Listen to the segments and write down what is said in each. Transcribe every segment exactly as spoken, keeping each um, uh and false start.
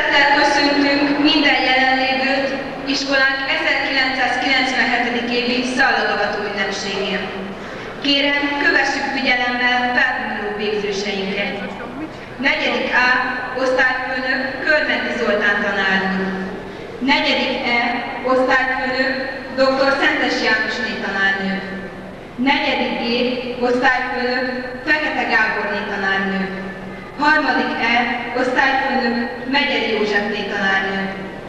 Tisztelettel köszöntünk minden jelenlévőt iskolánk ezerkilencszázkilencvenhetedik évi szallagavató ünnepségén. Kérem, kövessük figyelemmel felvonuló végzőseinket. Negyedik A osztályfőnök Körmenti Zoltán tanárnő. Negyedik E osztályfőnök dr. Szentes Jánosné tanárnő. Negyedik G osztályfőnök Fekete Gáborné tanárnő. Harmadik E osztályfőnök Megyeri Józsefné tanárnő.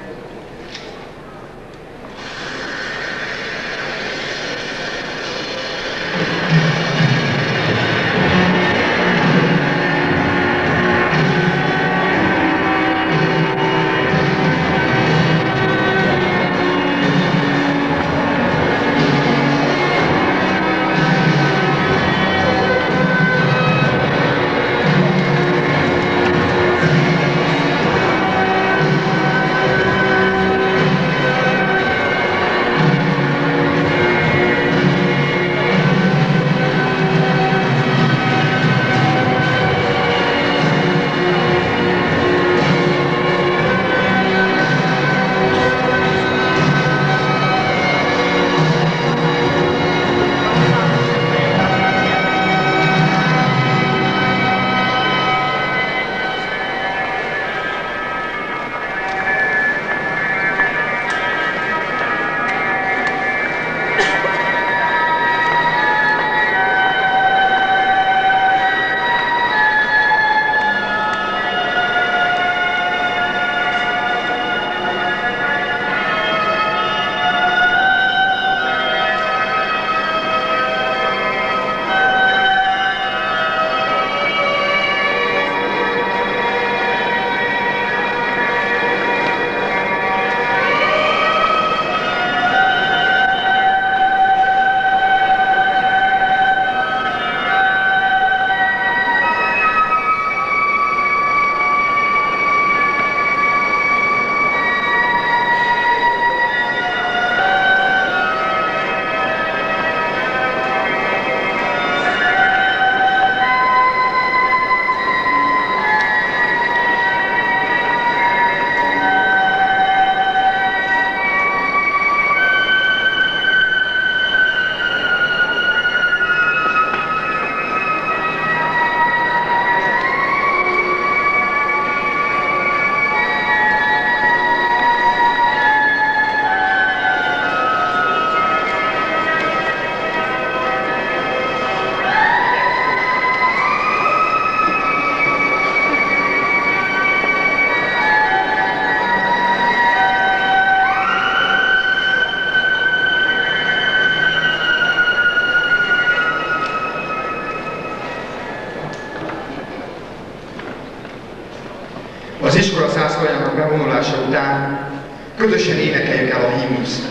Az iskola zászlajának bevonulása után közösen énekeljük el a himnuszt.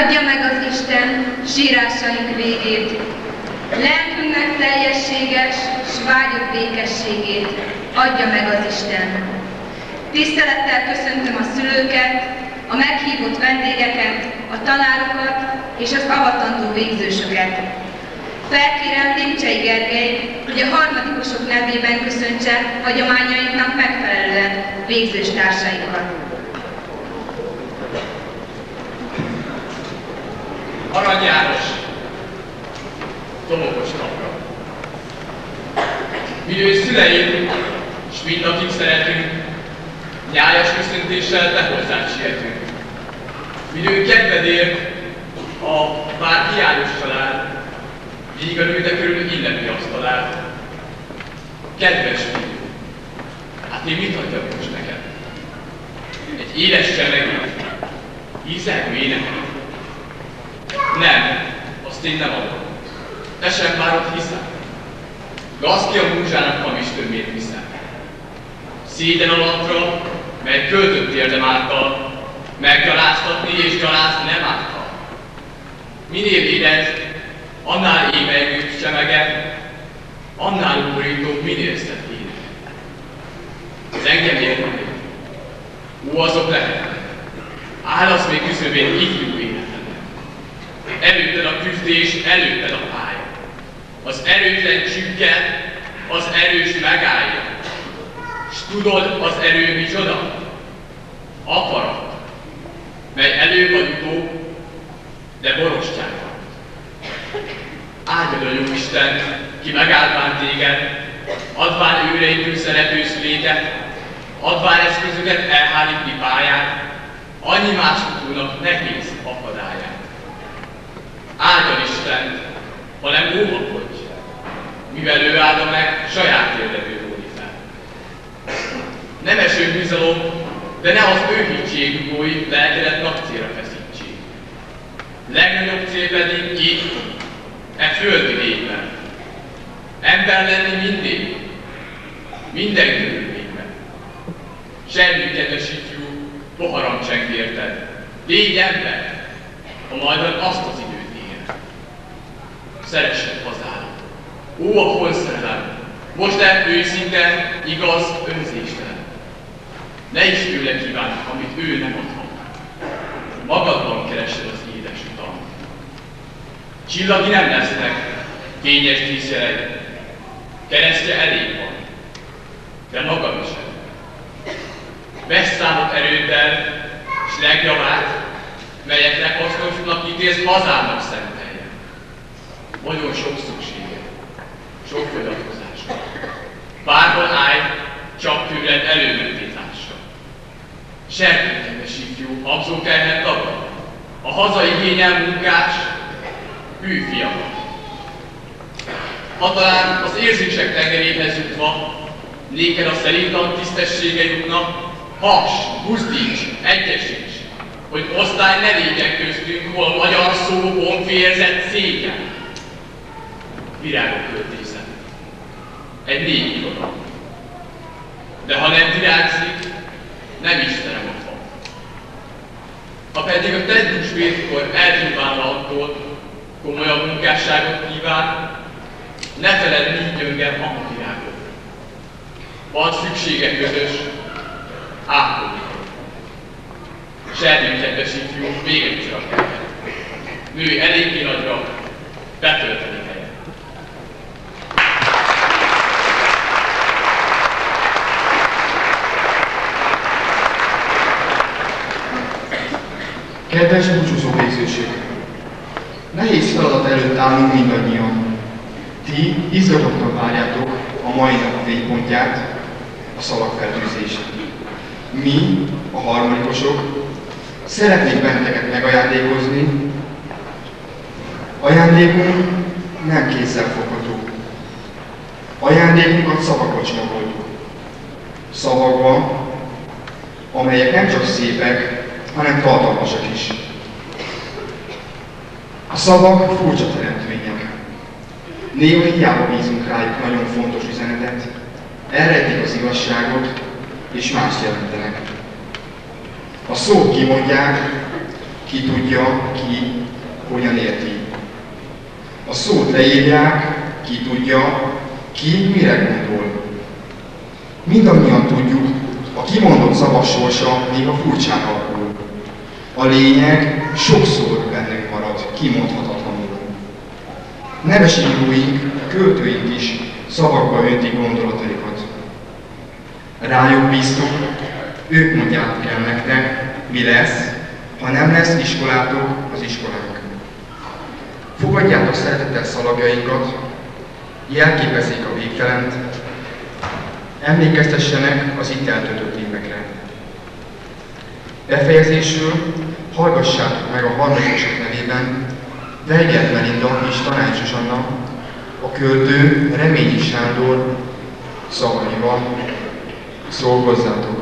Adja meg az Isten sírásaink végét, lelkünknek teljességes s vágyott békességét adja meg az Isten. Tisztelettel köszöntöm a szülőket, a meghívott vendégeket, a tanárokat és az avatandó végzősöket. Felkérem Lipcsei Gergelyt, hogy a harmadikosok nevében köszöntse hagyományainknak megfelelően végzős társaikat. Arany János, Domokos napra. Midő szüleim, s mind akik szeretünk, nyájas köszöntéssel te hozzád sietünk. Midő kedvedért a már hiányos család, víg a nőte körül illetni asztalát. Kedves fiú, hát én mit adjak most neked? Egy éles csemegét, ízelgő éneket? Nem, azt én nem adom. Te sem már ott hiszel. Gazd ki a múzsának hamis tömbét viszem. Szégyen alapra, mely költött érdem által, meggyaláztatni és gyalázni nem által. Minél édes, annál émelygőbb csemege, annál ugorítóbb, minél szebb ének. Az engem érdekel. Ó, azok lehetnek. Állasz még küszöbén ifjú életednek. Előtted a küzdés, előtted a pálya. Az erőtlen csügged, az erős megállja. S tudod, az erő micsoda? Akarat, mely elő vagy utóbb, de borostyán van. Áldjad a Jóisten, ki megáldván téged, adván őreidő szerető szüléket, adván eszközöket elhárítni pályát, annyi más utónak nehéz akadályát. Áldjad Istent, hanem óvakodj, mivel ő áldja meg, saját érdemű róni fel. Nem eső bizalom, de ne az ő hítségugói lelkedet nagy célra feszítsék. Legnagyobb cél pedig itt, e földi lényben. Ember lenni mindig, minden körülményben. Semmi, kedves ifjú, poharam cseng érted. Légy ember, ha majdan azt az időt ér. Szeressed hazádat. Ó, a honszerelem, most el őszinte, igaz, önzéstelen. Ne is tőle kívánd, amit ő nem adhat. Magadban keresed az édes utat. Csillagi nem lesznek, fényes díszjelek. Keresztje elég van, de magad is elég. Vesz számot erőddel, s legjavát, melyeknek hasznosnak ítélsz, hazának szentelje. Nagyon sok szüksége, sok fogyatkozása. Bárhol állj, csak tőled előmentétlássa. Serkő, kedves ifjú, habzókelhet tagad, a hazai igényel munkás, hű fiam. Ha talán az érzések tengeréhez jutva, néked a szerintan tisztessége jutna, has, buzdíts, egyesíts, hogy osztály ne légyen köztünk, hol magyar szó, honférzett széken. Virágok költészet. Egy négy irodalom. De ha nem virágzik, nem Istenem a fa. Ha pedig a te húsvétkor elnyilvánul attól, komolyabb munkásságot kíván, ne feledd, mi gyöngem a virágot. Van szüksége közös, átkodik. Zserdő, kedves ifjú, még egyszer a kellett. Nőj eléggé nagyra, betölteni helyet. Kedves búcsúzó végzőség! Nehéz feladat előtt állunk mindannyian. Ti izgatottan várjátok a mai nap végpontját, a szalagfertőzést. Mi, a harmadikosok, szeretnék benneteket megajándékozni. Ajándékunk nem kézzelfogható. Ajándékunkat szavakba csomagoltuk. Szavakba, amelyek nem csak szépek, hanem tartalmasak is. A szavak furcsa teremtmények. Néha hiába bízunk rájuk nagyon fontos üzenetet, elrejtik az igazságot, és mást jelentenek. A szót kimondják, ki tudja, ki, szót leírják, ki tudja, ki mire gondol. Mindannyian tudjuk, a kimondott szavak sorsa még a furcsán alakul. A lényeg sokszor bennünk marad, kimondhatatlanul. Neves íróink, költőink is szavakba öntik gondolataikat. Rájuk bíztuk, ők mondják el nektek, mi lesz, ha nem lesz iskolátok az iskolánk. Fogadjátok szeretettel szalagjainkat, jelképezzék a végtelent, emlékeztessenek az itt eltöltött évekre. Befejezésül hallgassátok meg a harmadikosok nevében Weigelt Melinda és Tanács Zsuzsanna, a költő Reményi Sándor szavaival szól hozzátok.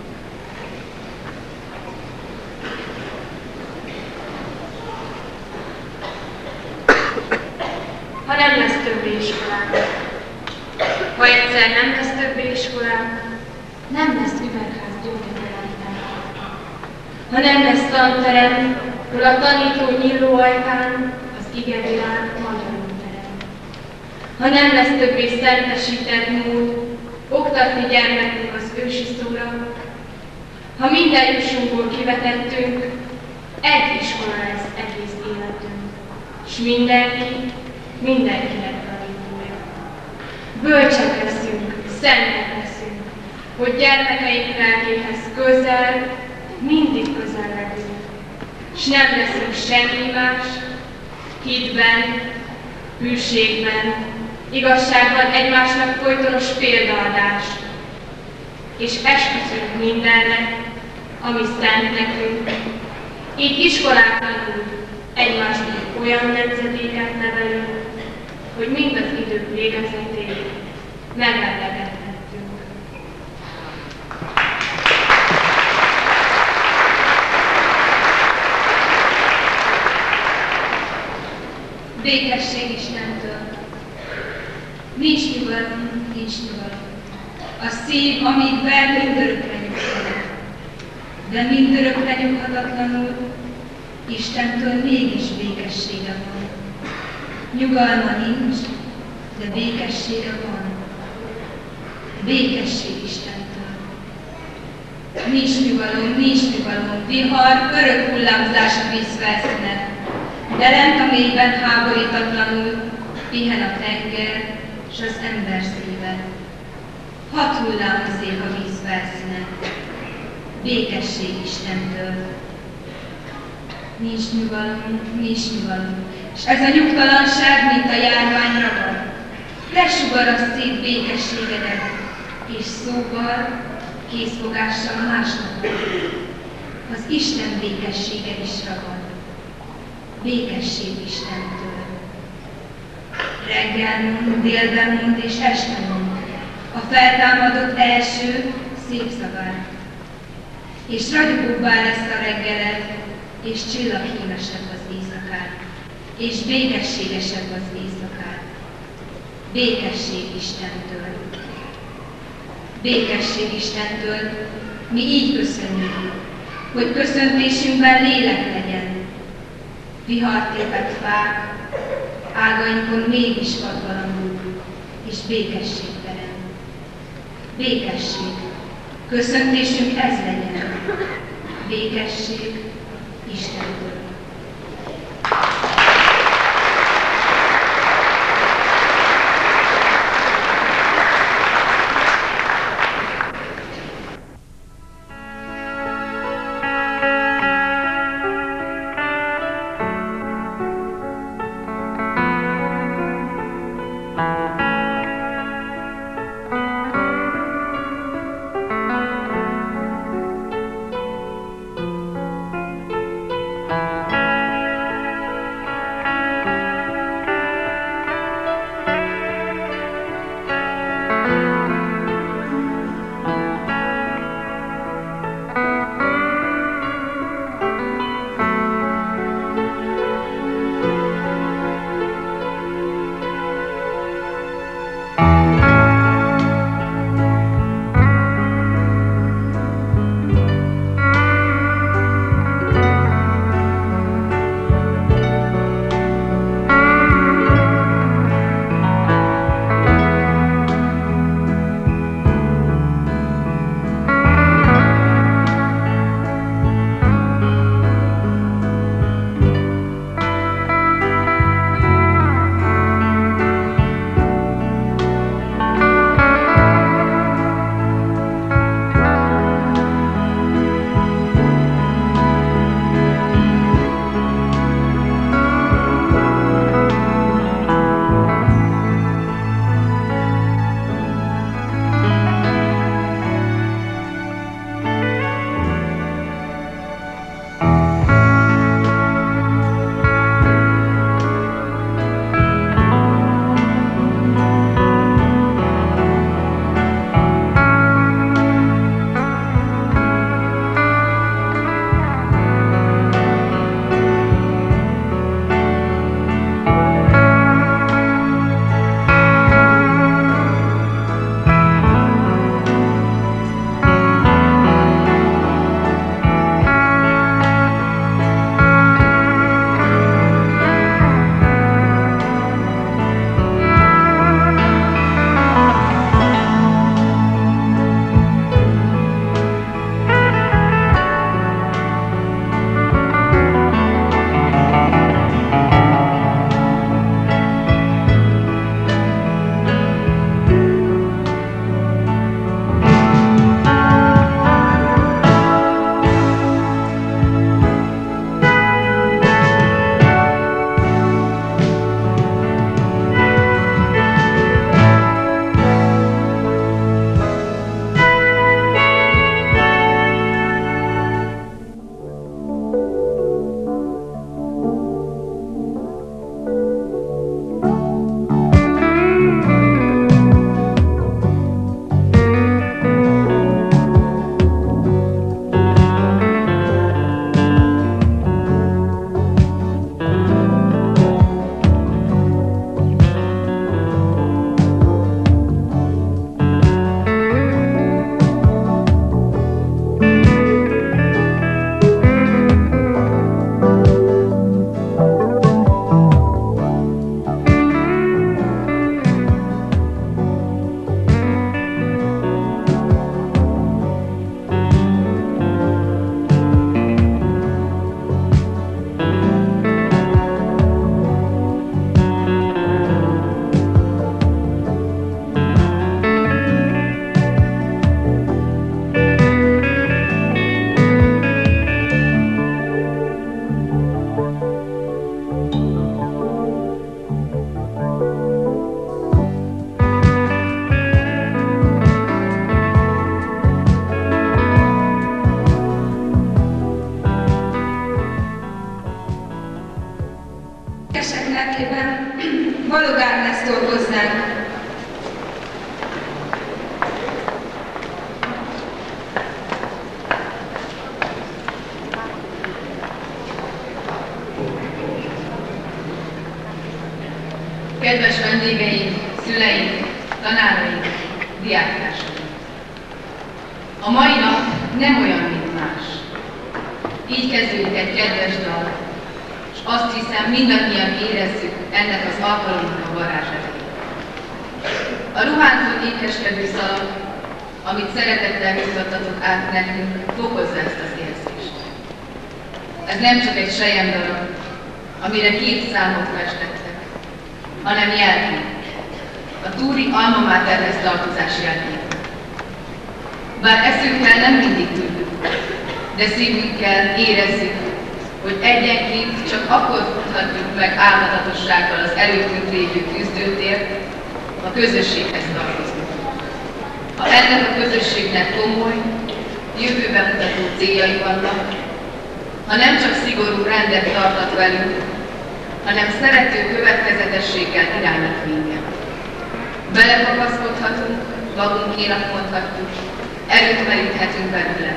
Ha nem lesz többé iskolánk, ha egyszer nem lesz többé iskolánk, nem lesz üvegház gyógyszerelten. Ha nem lesz tanterem, hol a tanító nyíló ajkán az igevilág magyarul terem. Ha nem lesz többé szentesített mód, oktatni gyermekünk az ősi szóra, ha minden jussunkból kivetettünk, egy iskola lesz egész életünk, s mindenki, mindenkinek tanítója. Bölcsek leszünk, szentek leszünk, hogy gyermekeink lelkéhez közel, mindig közel legyünk, s nem leszünk semmi más, hitben, hűségben, igazságban egymásnak folytonos példaadás, és esküszünk mindenre, ami szent nekünk. Így iskoláktanul egymásnak olyan nemzedéket nevelünk, hogy mind az idők végezetéig megemlegethettünk. Békesség Istentől. Nincs nyugalom, nincs nyugalom. A szív, amíg ver, mindörökre nyughatat. De mindörökre nyughatatlanul Istentől mégis békessége van. Nyugalma nincs, de békessége van. Békesség Istentől. Nincs nyugalom, nincs nyugalom, vihar, örök hullámzás a víz felszínen. De lent a mélyben háborítatlanul pihen a tenger, s az ember szíve. Hat hullámozzék a víz felszínen. Békesség Istentől. Nincs nyugalom, nincs nyugalom, és ez a nyugtalanság, mint a járvány ragad. Lesugarast szét békességedet, és szóval, készfogással másnak. Az Isten békessége is ragad. Békesség Istentől. Reggel mond, délben mond és este mond, a feltámadott első szép szavát. És ragyogóbbá lesz a reggeled, és csillaghímesebb az éjszakád, és békességesebb az éjszakád. Békesség Istentől. Békesség Istentől, mi így köszönjük, hogy köszöntésünkben lélek legyen. Vihartépett fák, ágainkon mégis vadvalangul, és békesség terem. Békesség. Köszöntésünk ez legyen. Békesség Istentől. Esek nevében Balog Ágneszt hozzánk. Kedves vendégeink, szüleink, tanáraink, diáktársaink! A mai nap nem olyan, mint más. Így kezdődik egy kedves dal, és azt hiszem mindannyian érezzük ennek az alkalomnak a varázsát. A ruhántól ékeskedő szalag, amit szeretettel juttattatok át nekünk, fokozza ezt az érzést. Ez nem csak egy selyemdarab, amire két számot festettek, hanem jelkép, a Túri Alma Materhez tartozás jelkép. Bár eszünkkel nem mindig tudjuk, de szívünkkel érezzük, hogy egyenként csak akkor futhatjuk meg álhatatossággal az előttünk lévő küzdőtért, ha közösséghez tartozunk. Ha ennek a közösségnek komoly, jövőbe mutató céljai vannak, ha nem csak szigorú rendet tartat velünk, hanem szerető következetességgel irányít minket. Belepakaszkodhatunk, magunkénak mondhatjuk, erőt meríthetünk belőle.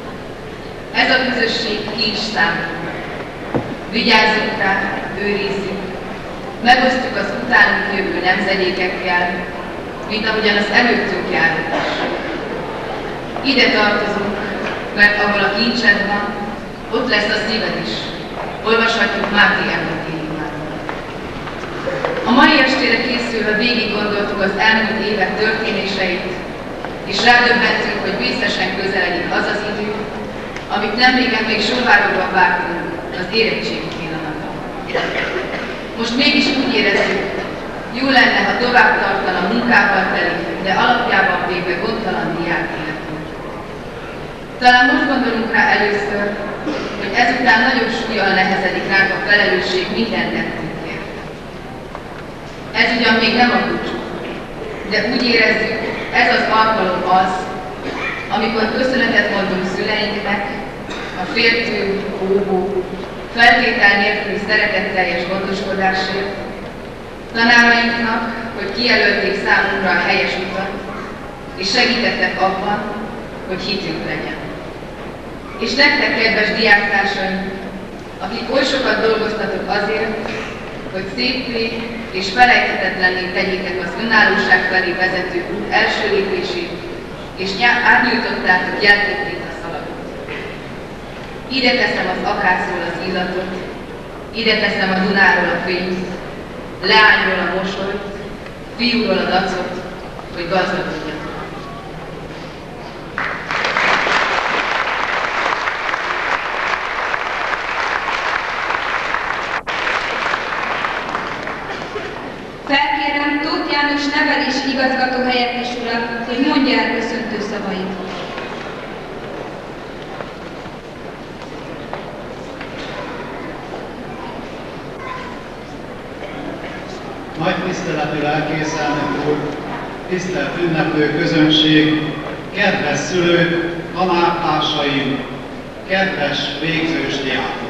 Ez a közösség kincs számunkra. Vigyázzunk rá, őrizzük, megosztjuk az utánunk jövő nemzedékekkel, mint ahogyan az előttünk járunk is. Ide tartozunk, mert ahol a kincsed van, ott lesz a szíved is. Olvashatjuk Máté evangéliumában. A mai estére készülve végig gondoltuk az elmúlt évek történéseit, és rádöbbentünk, hogy vészesen közeledik az az idő, amit nemrégen még sorvárogva vártunk, az érettségi pillanata. Most mégis úgy érezzük, jó lenne, ha tovább tartana munkával teli, de alapjában végre gondtalan diák életünk. Talán most gondolunk rá először, hogy ezután nagyobb súllyal nehezedik ránk a felelősség minden tettünkért. Ez ugyan még nem a búcsú, de úgy érezzük, ez az alkalom az, amikor köszönetet mondunk szüleinknek, a féltő, óvó, feltétel nélküli szeretetteljes gondoskodásért, tanárainknak, hogy kijelölték számunkra a helyes utat, és segítettek abban, hogy hitünk legyen. És nektek, kedves diáktársaim, akik oly sokat dolgoztatok azért, hogy szépvé és felejthetetlenné tegyétek az önállóság felé vezető út első lépését, és átnyújtottátok jelképét a szalagot. Ide teszem az akácról az illatot, ide teszem a Dunáról a fényt, leányról a mosolyt, fiúról a dacot, hogy gazdagodjatok. Felkérem Tóth János nevelési igazgató helyettes urat, hogy mondja el köszöntő szavait. Nagy tiszteletű lelkészelnök úr, tisztelt ünneplő közönség, kedves szülők, tanártársaim, kedves végzős diákok!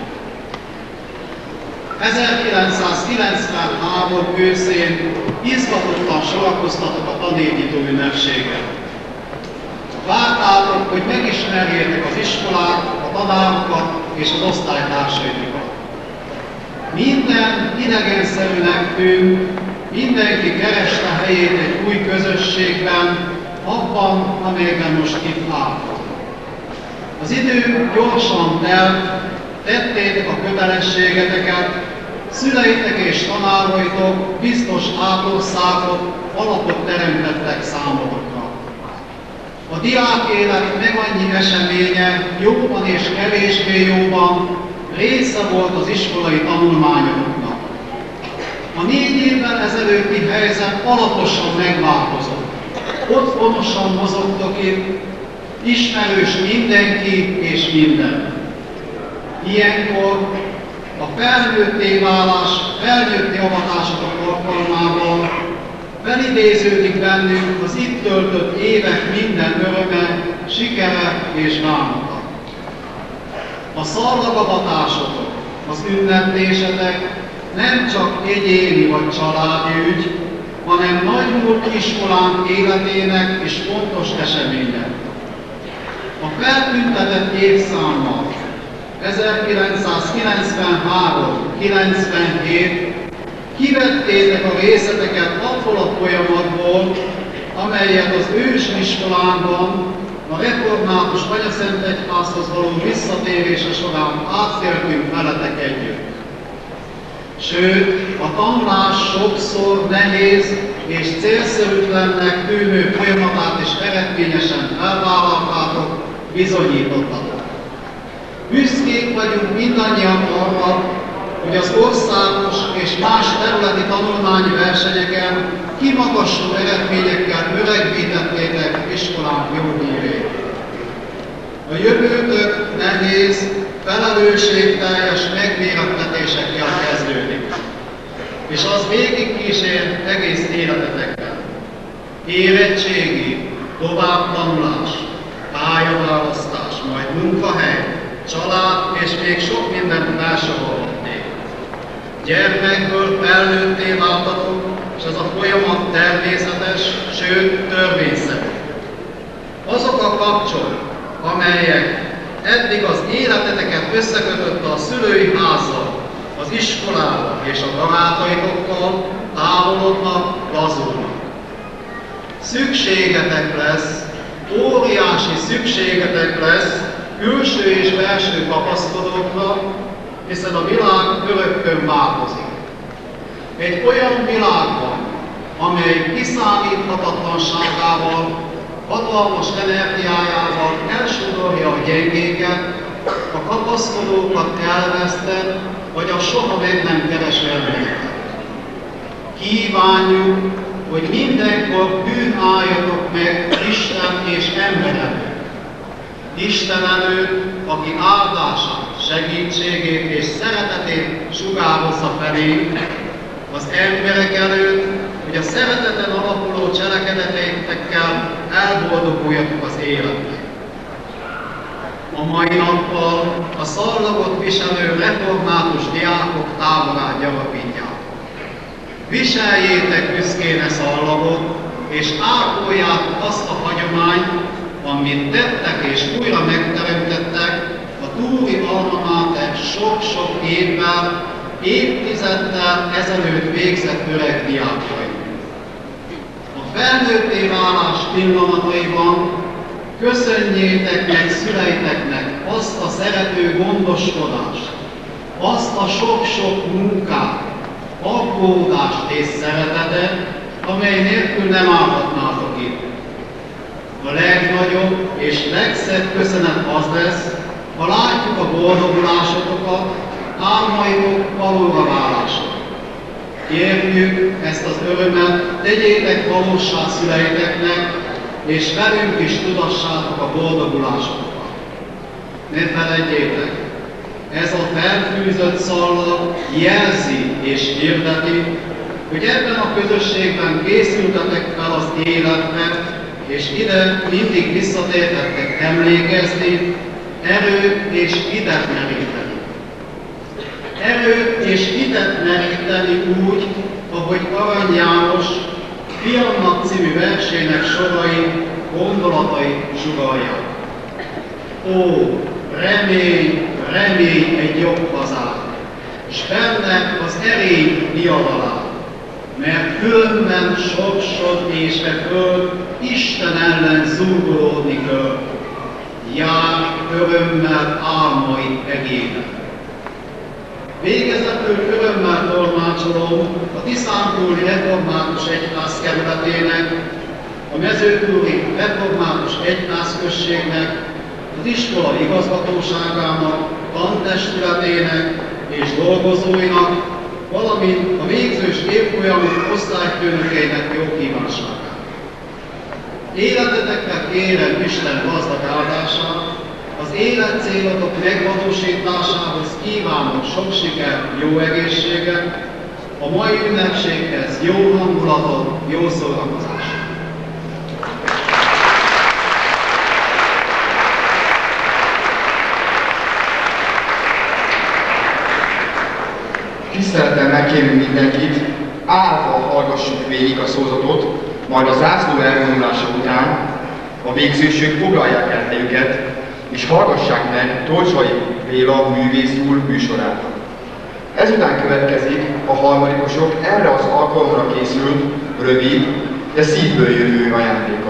ezerkilencszázkilencvenhárom őszén izgatottan sorakoztatok a tanévnyitó ünnepségen. Vártátok, hogy megismerjétek az iskolát, a tanárokat és az osztálytársaitokat. Minden idegenszerűnek tűnt, mindenki kereste helyét egy új közösségben, abban, amelyben most itt álltok. Az idő gyorsan telt, tettétek a kötelességeteket, szüleitek és tanáraitok biztos átországot, alapot teremtettek számotokra. A diák élet meg annyi eseménye, jóban és kevésbé jóban, része volt az iskolai tanulmányoknak. A négy évvel ezelőtti helyzet alaposan megváltozott. Otthonosan mozogtok itt, ismerős mindenki és minden. Ilyenkor a felnőtté válás, felnőtté avatásotok alkalmával felidéződik bennünk az itt töltött évek minden öröme, sikere és bánata. A szarvagavatásotok, az ünneplésetek, nem csak egyéni vagy családi ügy, hanem Nagymúlt iskolánk életének is fontos eseménye. A feltüntetett évszámmal ezerkilencszázkilencvenhárom kilencvenhét kivettétek a részleteket abból a folyamatból, amelyet az ősiskolánkban a református Anyaszentegyházhoz való visszatérése során átéltünk veletek együtt. Sőt, a tanulás sokszor nehéz és célszerűtlennek tűnő folyamatát is eredményesen elvállaltátok, bizonyítottatok. Büszkék vagyunk mindannyian arra, hogy az országos és más területi tanulmányi versenyeken kimagasló eredményekkel öregbítettétek iskolánk jó hírét. A jövőtök nehéz, felelősségteljes megmérettetésekkel kezdődik, és az végigkísér egész életetekben. Érettségi, továbbtanulás, pályaválasztás, majd munkahely, család és még sok mindent felsorolhatnék. Gyermekből felnőtté váltatok, és ez a folyamat természetes, sőt törvényszerű. Azok a kapcsolatok, amelyek eddig az életeteket összekötötte a szülői házzal, az iskolával és a barátaitokkal, távolodnak, lazulnak. Szükségetek lesz, óriási szükségetek lesz külső és belső kapaszkodókra, hiszen a világ örökkön változik. Egy olyan világban, amely kiszámíthatatlanságával, hatalmas energiájával elsodorja a gyengéket, a kapaszkodókat elvesztett, vagy a soha meg nem kereső embereket. Kívánjuk, hogy mindenkor hűn álljatok meg Isten és ember előtt. Isten előtt, aki áldását, segítségét és szeretetét sugározza felénk, az emberek előtt, hogy a szereteten alapuló cselekedeteitekkel elboldoguljatok az életben. A mai nappal a szallagot viselő református diákok táborát gyarapítják. Viseljétek büszkén a szallagot, és ápoljátok azt a hagyományt, amit tettek és újra megteremtettek a Túri Alma Máter sok-sok évvel, évtizeddel ezelőtt végzett öreg diákjai. A felnőtté válás pillanataiban köszönjétek meg szüleiteknek azt a szerető gondoskodást, azt a sok-sok munkát, aggódást és szeretetet, amely nélkül nem állhatnátok itt. A legnagyobb és legszebb köszönet az lesz, ha látjuk a boldogulásotokat, álmaitok valóra válását. Kérjük ezt az örömet, tegyétek valóssá szüleiteknek, és velünk is tudassátok a boldogulásotokat. Ne feledjétek, ez a felfűzött szallag jelzi és hirdeti, hogy ebben a közösségben készültetek fel az életre, és ide mindig visszatérhettek emlékezni, erőt és hitet meríteni. Erőt és hitet meríteni úgy, ahogy Arany János Fiamnak című versének sorai, gondolatai sugallják. Ó, remény, remény egy jobb hazát, s benne az erény diadalát, mert különben sorsod és e föld Isten ellen zúgolódni kell. Jár örömmel álmaid egének. Végezetül örömmel tolmácsolom a Tiszántúli Református Egyház kerületének, a Mezőtúri Református Egyházközségnek, az iskola igazgatóságának, tantestületének és dolgozóinak, valamint a végzős évfolyamú osztályfőnökeinek jó kívánságát. Életeteknek kérem Isten gazdag áldását, az életcélotok megvalósításához kívánok sok sikert, jó egészséget, a mai ünnepséghez jó hangulatot, jó szórakozást. Tisztelettel megkérünk mindenkit, állva hallgassuk végig a szózatot, majd a zászló elvonulása után a végzősök foglalják el helyüket, és hallgassák meg Tolcsai Béla művész úr műsorát. Ezután következik a harmadikosok erre az alkalomra készült, rövid, de szívből jövő ajándéka.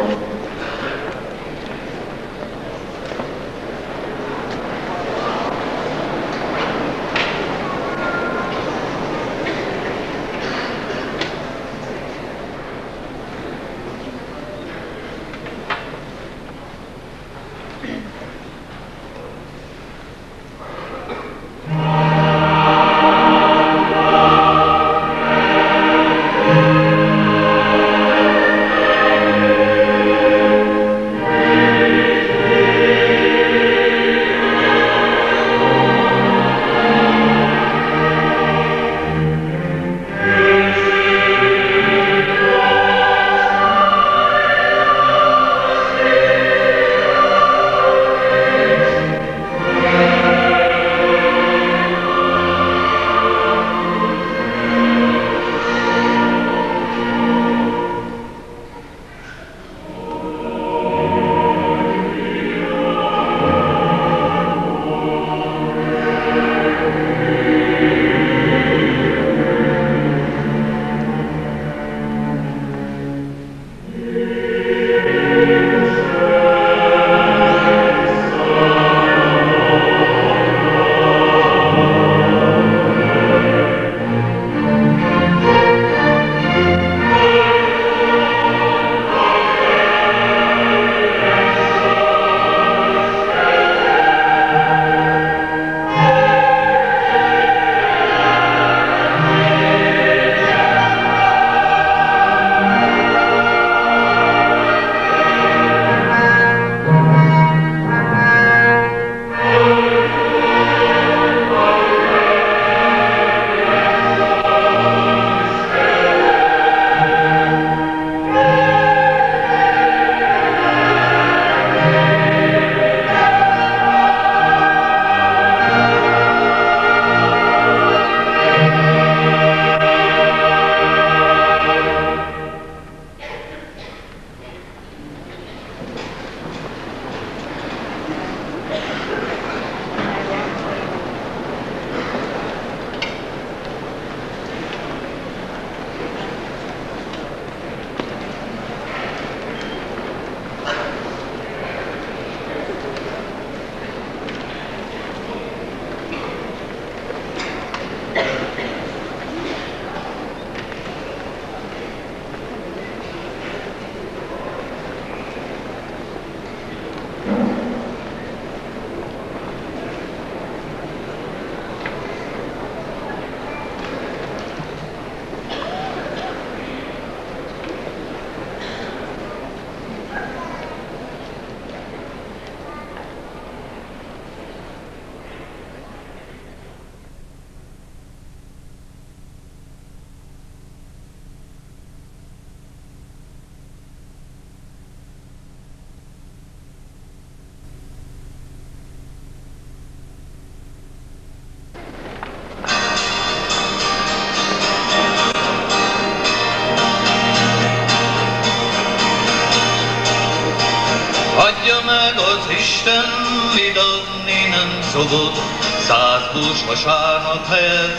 Isten mit adni nem szokott, száz bús vasárnap helyett,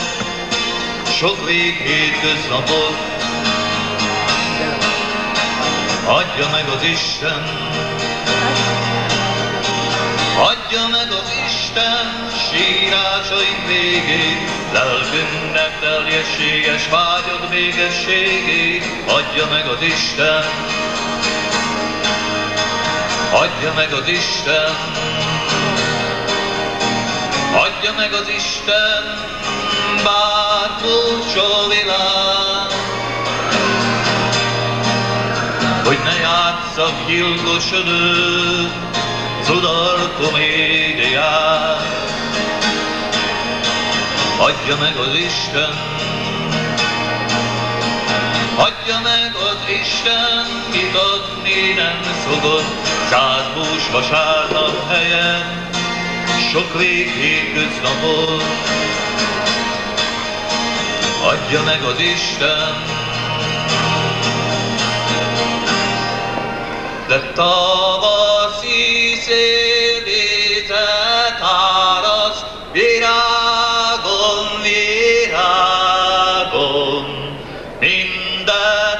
sok vég hétköznapot. Adja meg az Isten, adja meg az Isten sírásaink végét, lelkünknek teljességes vágyad végességét. Adja meg az Isten, adja meg az Isten, adja meg az Isten, bár furcsa a világ, hogy ne játsszak gyilkosodő, cudar komédiát. Adja meg az Isten, adja meg az Isten, mit adni nem szokott, száz bús vasárnap helyen, sok vég hétköznapot. adja meg az Isten. De tavaszi szél vizet árasz, virágon, virágon, minden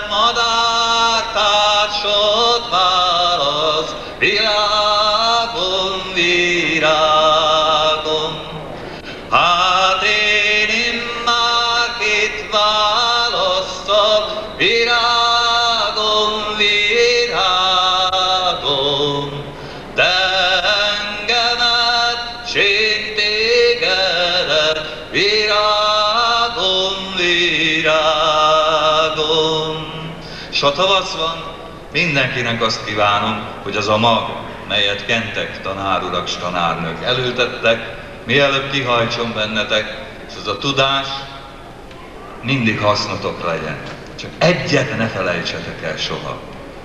madártársat válasz, virágon, virágon. Hát én immár kit választok, virágon, virágon, de engemet sén tégedet, virágon, virágon. S ha tavasz van, mindenkinek azt kívánom, hogy az a mag, melyet kentek tanárurak s tanárnők elültettek, mielőbb kihajtson bennetek, és az a tudás mindig hasznotok legyen. Csak egyet ne felejtsetek el soha.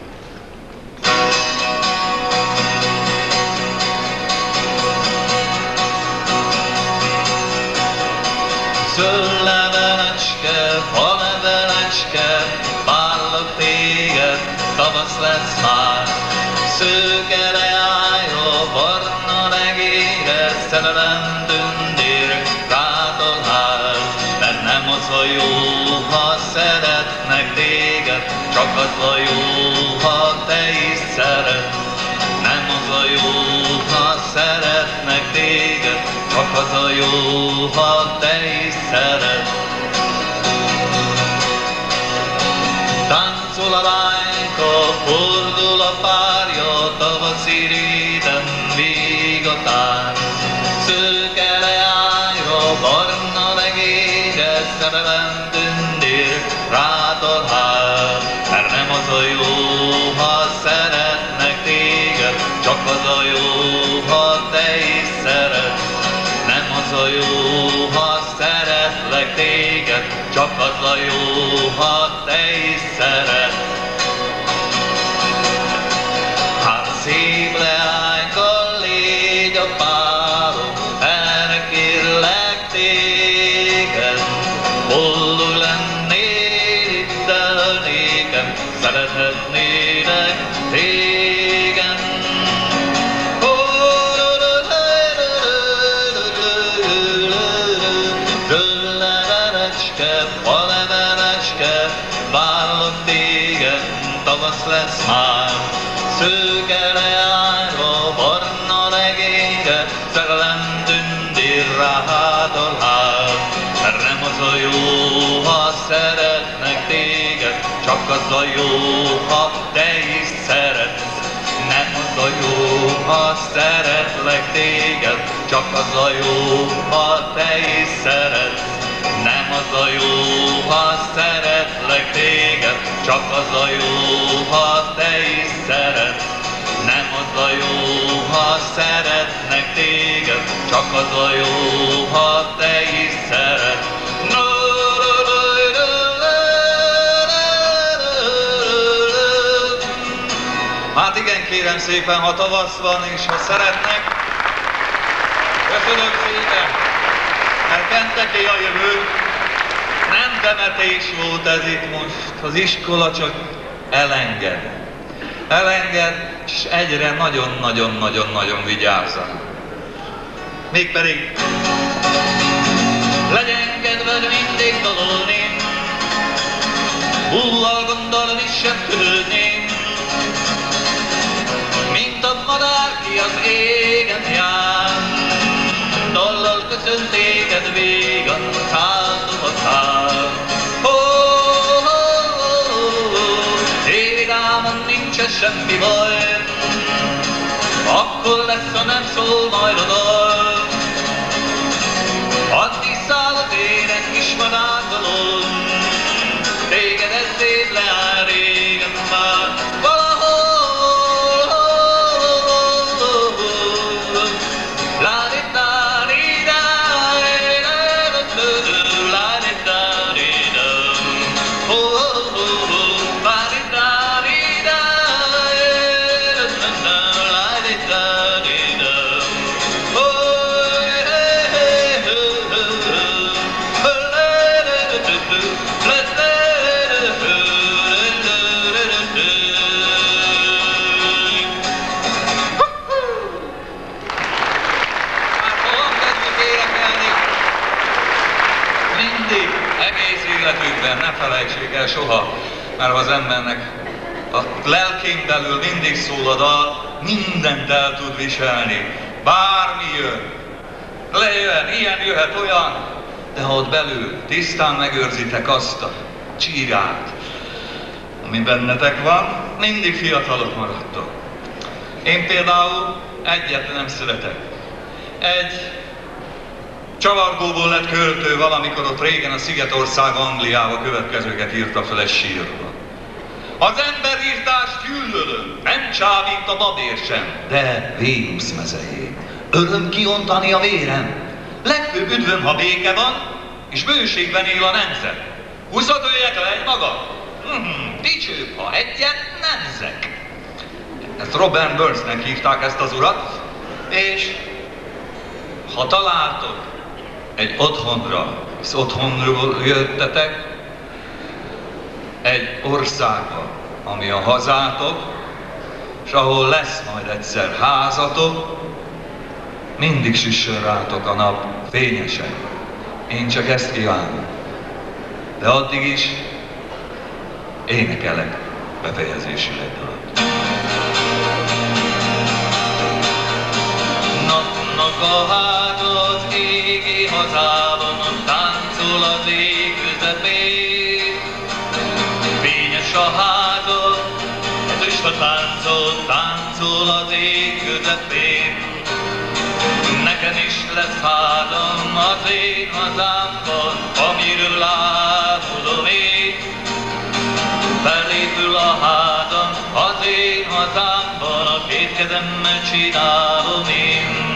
Zöld levelecske, falevelecske, várlak téged, tavasz lesz már. Szőke leállja, barna regére, szerelem tündér, rátalál. Mert nem az a jó, ha szeretnek téged, csak az a jó, ha te is szeretsz. Nem az a jó, ha szeretnek téged, csak az a jó, ha te is szeretsz. Táncol a lányka, fordul a párja, tavaszi réten vég a tánc. Szőke leányra, barna legére, szerelem tündér, rátalál. Mert nem az a jó, ha szeretnek téged, csak az a jó, ha te is szeretsz. Nem az a jó, ha szeretlek téged, csak az a jó, ha te is szeretsz. Hát szép leányka, légy a párom, erre kérlek téged. Boldog lennél itt el nékem, szerethetnélek téged. Várlak téged, tavasz lesz már. Szőke leányra, barna legényre, szerelem tündér rád áll. Mert nem az a jó, ha szeretnek téged, csak az a jó, ha te is szeretsz. Nem az a jó, ha szeretlek téged, csak az a jó, ha te is szeretsz. Nem az a jó, ha szeretlek téged, csak az a jó, ha te is szeretsz. Nem az a jó, ha szeretnek téged, csak az a jó, ha te is szeretsz. Hát igen, kérem szépen, ha tavasz van és ha szeretnek, köszönöm szépen! Mert benteké a jövő, nem temetés volt ez itt most, az iskola csak elenged. Elenged, és egyre nagyon-nagyon-nagyon-nagyon vigyázzak. Mégpedig legyen kedved mindig dalolni, hullal gondolni sem tűrni, mint a madár ki az égen jár. Dallal köszön téged végan, szállom a szál. Évidámon nincs semmi baj, akkor lesz, ha nem szól majd a dal. Addig száll a téren kis madárgalon, téged ez szép leáll régen már. felejtsék el soha, mert az embernek a lelkén belül mindig szól a dal, mindent el tud viselni, bármi jön. Lejöjjön, ilyen jöhet olyan, de ha ott belül tisztán megőrzitek azt a csírát, ami bennetek van, mindig fiatalok maradtok. Én például egyet nem szeretek. Egy csavargóból lett költő valamikor ott régen a Szigetország Angliába következőket írta fel egy sírba. Az emberírtást gyűlölöm, nem csábít a babér sem, de Vénusz mezején. Öröm kiontani a vérem. Legfőbb üdvöm, ha béke van, és bőségben él a nemzet. Húszat öljek le egy magam. Hmm, dicsőbb, ha egyet nemzek. Ezt Robert Burnsnek hívták ezt az urat, és ha találtok egy otthonra, hisz otthonról jöttetek, egy országba, ami a hazátok, és ahol lesz majd egyszer házatok, mindig süssön rátok a nap fényesen. Én csak ezt kívánom. De addig is énekelek befejezésül egy dalat. Napnak a hát az égi hazában, táncol az ég közepén. Fényes a háta, ezüst a táncol, táncol az ég közepén. Nekem is lesz házam az én hazámban, amiről ámulom én. Felépül a házam az én hazámban, a két kezemmel csinálom én.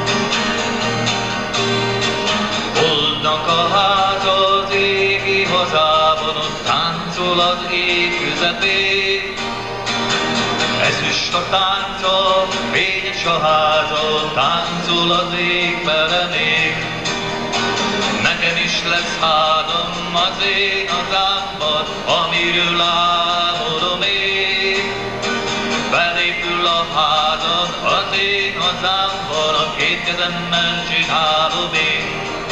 Boldog a ház az égi hazában, ott táncol az ég közepén. Ezüst a tánca, fényes a háza, táncol az ég velem ég. Nekem is lesz házam az én hazámban, amiről álmodom én. Felépül a házam az én hazámban, a két kezemmel csinálom én.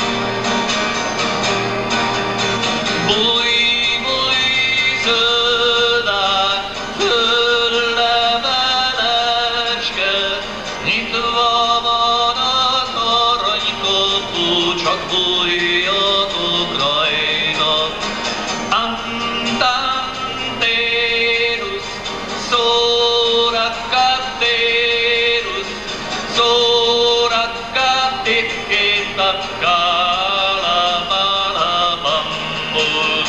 Bújj, bújj, zöld ág, zöld levelecske, nyitva van az aranykapu, csak bújjatok rajta. Antanterus, soraccaterus, soraccateketat kalabalabambus.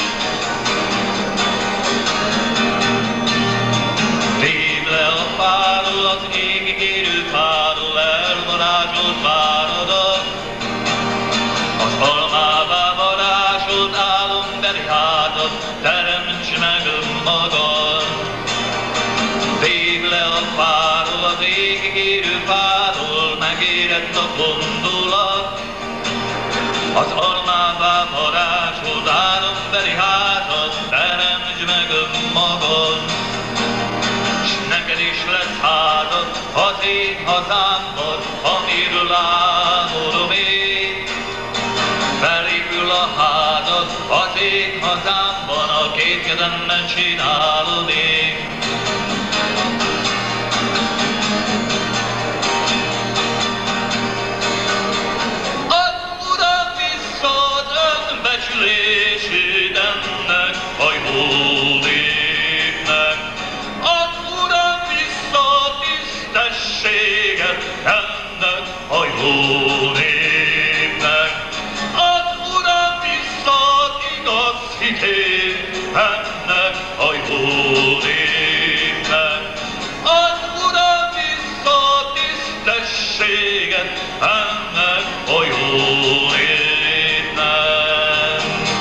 Tévd le a párul, az égig érő párul, elvarázsolt várodat. Az almává varázsolt álombeli hátat, teremts meg önmagad. Tévd le a párul, az égig érő párul, megérett a gondolat. Az almává varázsolt álombeli hátat, teremts meg önmagad. S neked is lesz házad az én hazámban, amiről álmodom én. Felépül a házad az én hazámban, a két kezemmel csinálom én. Add, Uram, vissza az önbecsülését ennek a jó népnek. Add, Uram, vissza a tisztességet ennek a jó népnek. Add, Uram, vissza az igaz hitét ennek a jó népnek. Add, Uram, vissza a tisztességet ennek a jó népnek.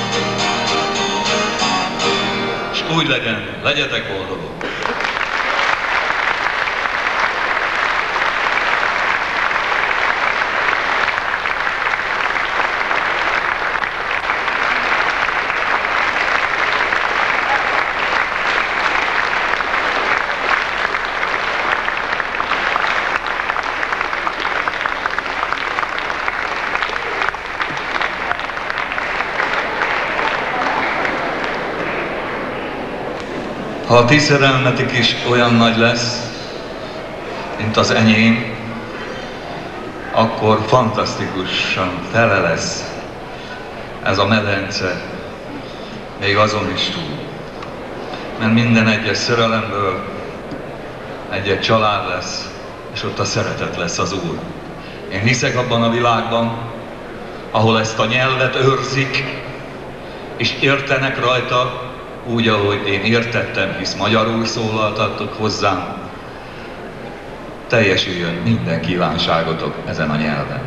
És úgy legyen, legyetek boldogok! Ha a ti szerelmetek is olyan nagy lesz, mint az enyém, akkor fantasztikusan tele lesz ez a medence, még azon is túl. Mert minden egyes szerelemből egy-egy család lesz, és ott a szeretet lesz az Úr. Én hiszek abban a világban, ahol ezt a nyelvet őrzik, és értenek rajta, úgy, ahogy én értettem, hisz magyarul szólaltattok hozzám, teljesüljön minden kívánságotok ezen a nyelven.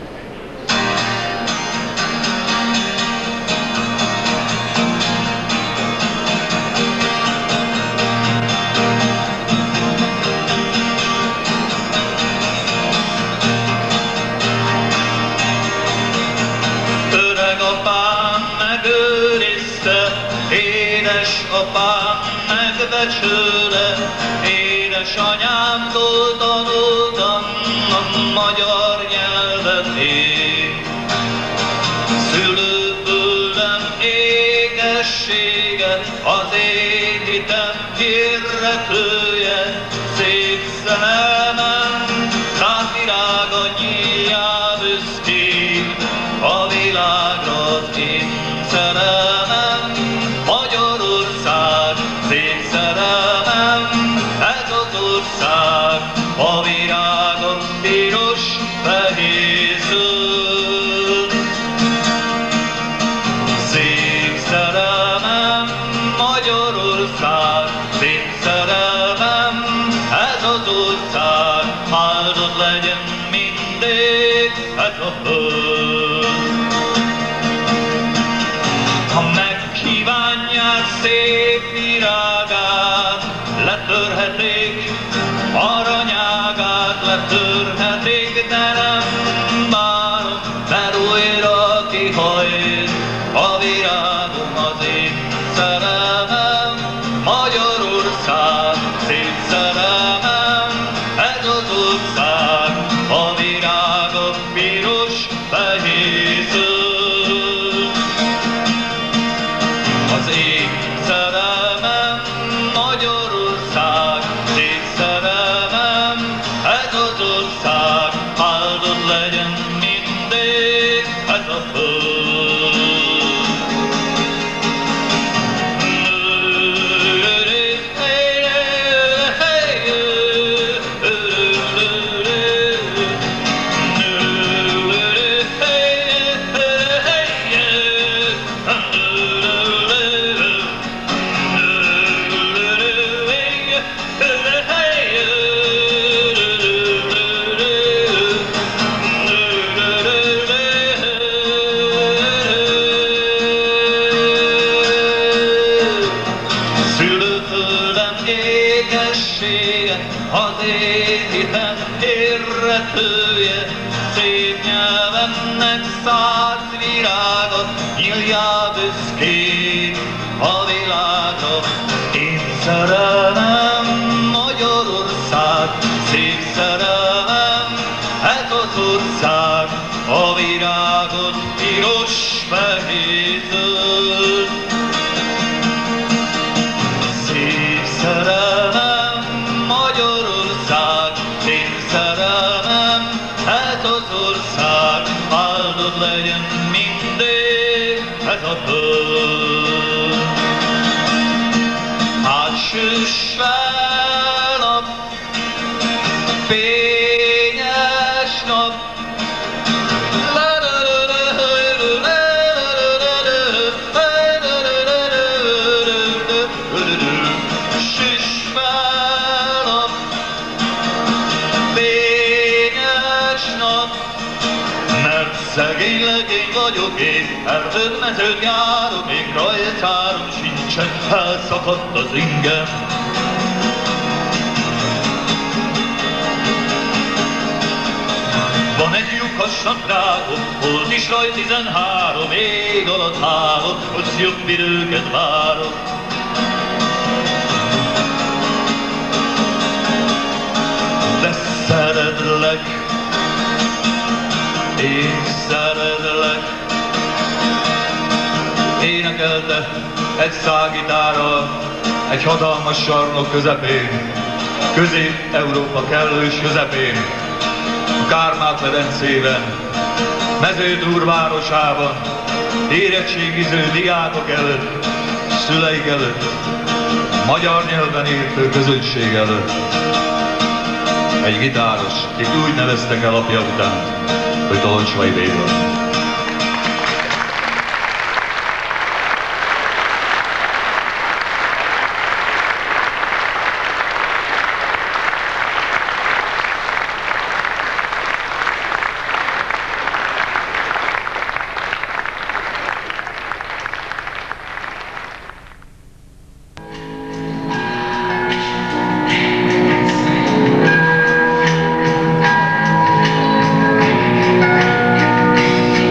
Apám megbecsőle, édesanyámtól tanultam a magyar nyelvet én. Szülőből nem égességet, az én hitem hirdetője, szép szerelmem, rávirág a nyíljá büszkén, a világra az én szerelmem, Magyarország, szép szerelmem, ez az ország, a virágok piros, fehér, zöld. Szép szerelmem, Magyarország, szép szerelmem, ez az ország, áldott legyen mindig ez a föld. Ha megkívánják szép virágát, letörhetik, aranyágát letörhetik, de nem bánom, mert újra kihajt a virágom, az én szerelmem, Magyarország, szép szerelmem, ez az ország, a virágok piros, fehér, zöld. Az én szerelmem, Magyarország, szép szerelmem, ez az ország, áldott legyen mindig ez a föld. Az én hitem érretője, szép nyelvemnek száz virágot, nyíljá büszkén a világra. Én szerelmem, Magyarország, szép szerelmem, ez az ország, a virágot piros, fehér, zöld. Szép szerelmem, Magyarország, szép szerelmem, ez az ország, áldott legyen mindig ez a föld. Átsüss fel nap, fényes nap, szegény legény vagyok én, erdőt, mezőt járok, még rajtárom sincsen, elszakadt az ingem. Van egy lyukas nadrágom, holt is rajt tizenhárom, ég alatt hálok, hogy jobb időket várok. De szeretlek, én szeretlek, énekelte egy szálgitárral, egy hatalmas sarnok közepén, Közép-Európa kellős közepén, a Kárpát-medencében, Mezőtúr városában, érettségiző diákok előtt, szüleik előtt, magyar nyelven értő közönség előtt. Egy gitáros, akit úgy neveztek el apja után, hogy Toloncsvai Béla. Thank you.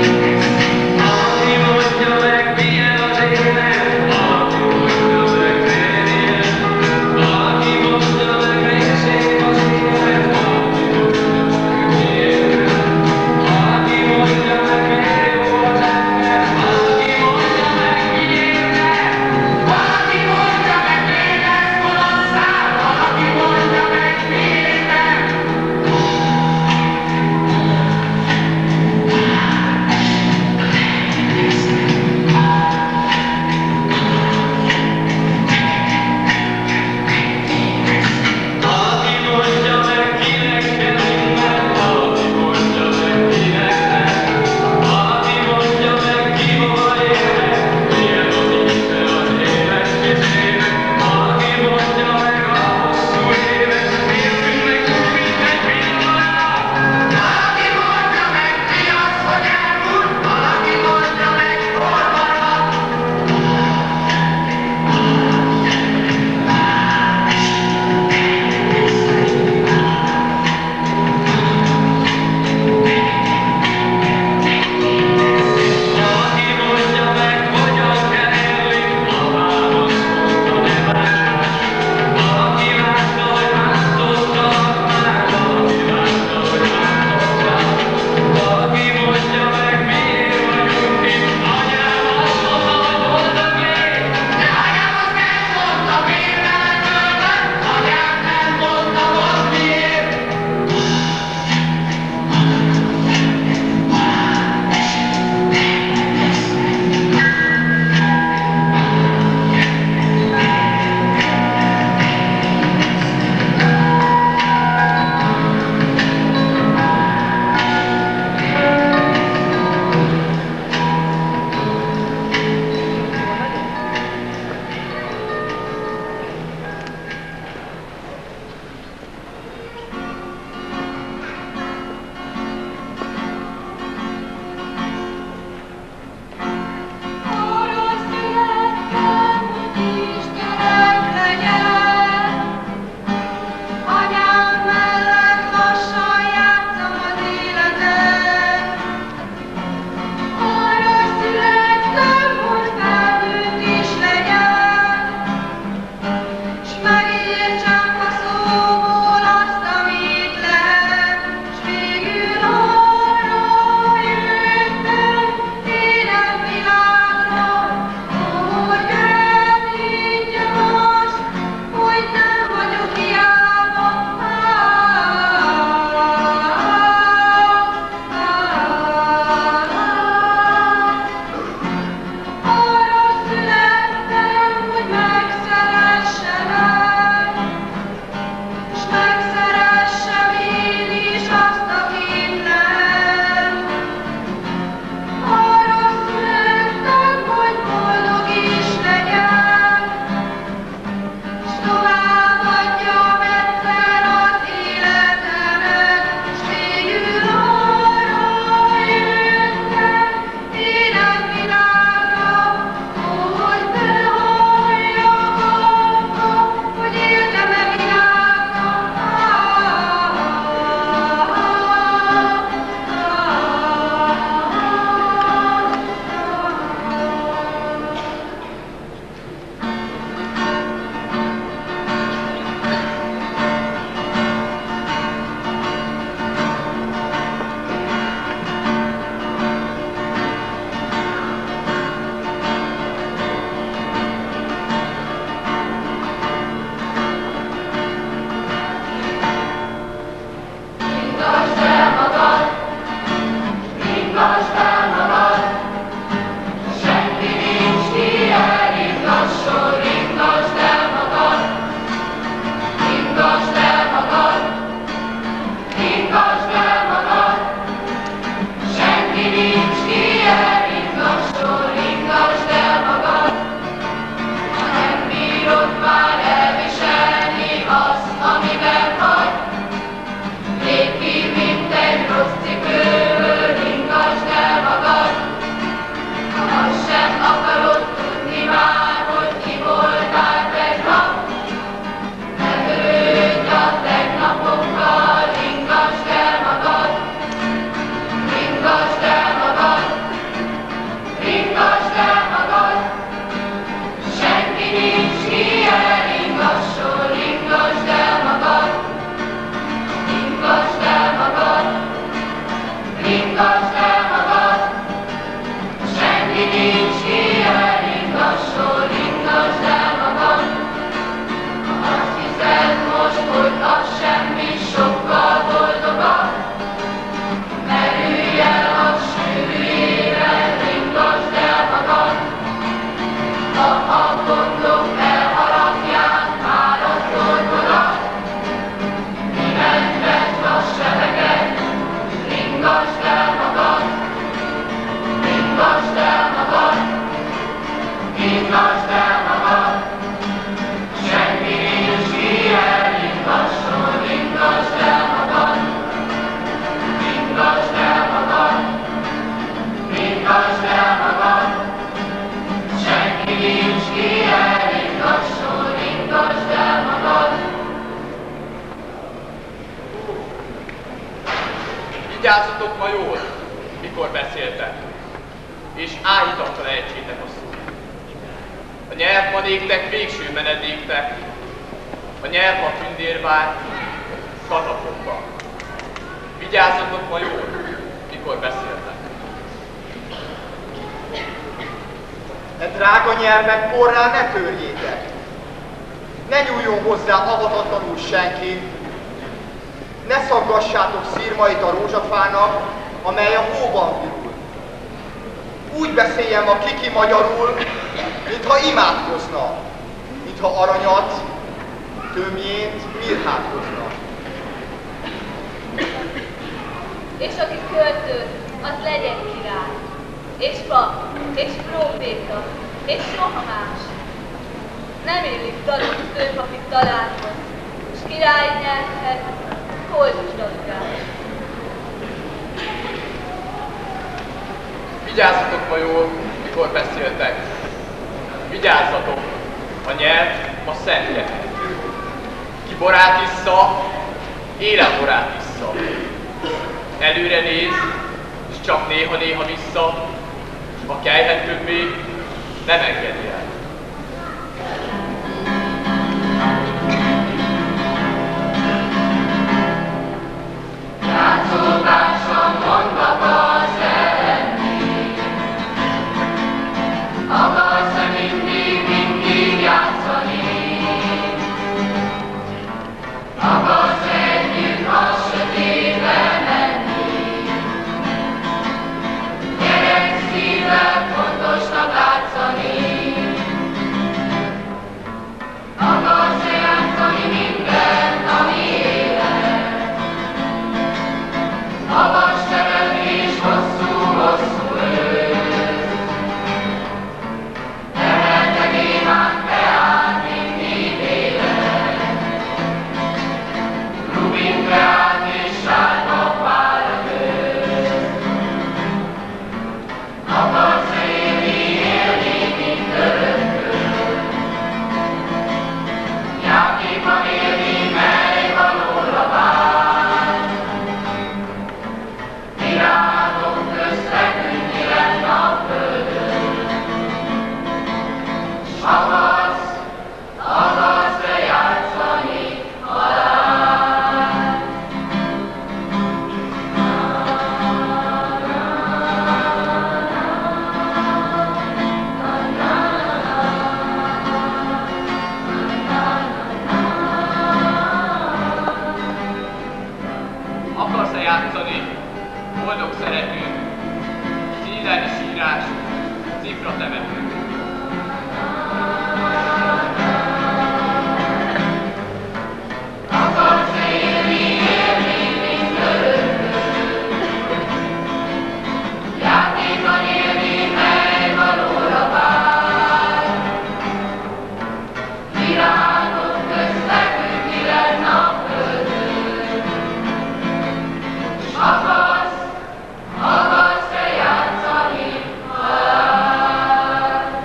néktek végső menedéktek, a nyelva tündér vár, katakomba. Vigyázzatok ma jól, mikor beszéltek. E drága nyelvek porrá ne törjétek! Ne nyúljon hozzá avatatlanul senki! Ne szaggassátok szirmait a rózsafának, amely a hóban virul. Úgy beszéljen a kiki magyarul, mintha imádkozna, mintha aranyat, tömjént, mirhát hozna. És aki költő, az legyen király, és pap, és próféta, és soha más. Nem illik dalok főpapi találhoz, és királyi nyelvhez koldusdalgás. Vigyázzatok ma jól, mikor beszéltek. Vigyázzatok, a nyelv a szentje. Ki borát issza, élet borát issza. Előre néz, és csak néha-néha vissza, a kelyhet többé nem engedi el. Játszótársam, mondd, akarsz lenni? Akarsz-e mindig, mindig játszani? Akarsz együtt a sötétbe menni? Gyerek szívvel fontosnak látszani? Akarsz-e játszani mindent, ami élet? Magas nevelés, hosszú-hosszú ősz. Emelte némán teát mindig élet. Rubin teát és sárga pár ősz. Akarsz élni, élni, mint örökkön. Játékban élni, mely valóra vár. Virágok közvetünk élet a földön. S akarsz, akarsz-e játszani halál? Akarsz-e játszani, boldog szerető, szílelni sírás, cifra temető? Akarsz élni, élni, mint örökkön. Játékban élni, mely valóra vár. Virágok közvetünk élet a földön. S akarsz, akarsz-e játszani halál?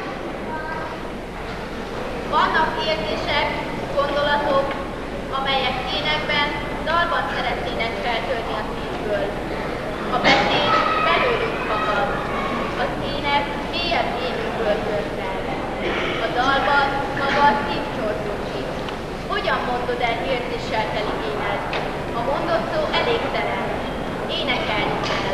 Vannak érzések, gondolatok, amelyek énekben, dalban szeretnének feltörni a szívből. A beszéd belőlük fakad, az ének mélyebb énükből tör fel. A dalban maga a szív csorbul. Hogyan mondod el érzéssel teli énet? A mondott szó elégtelen. Énekelni kell.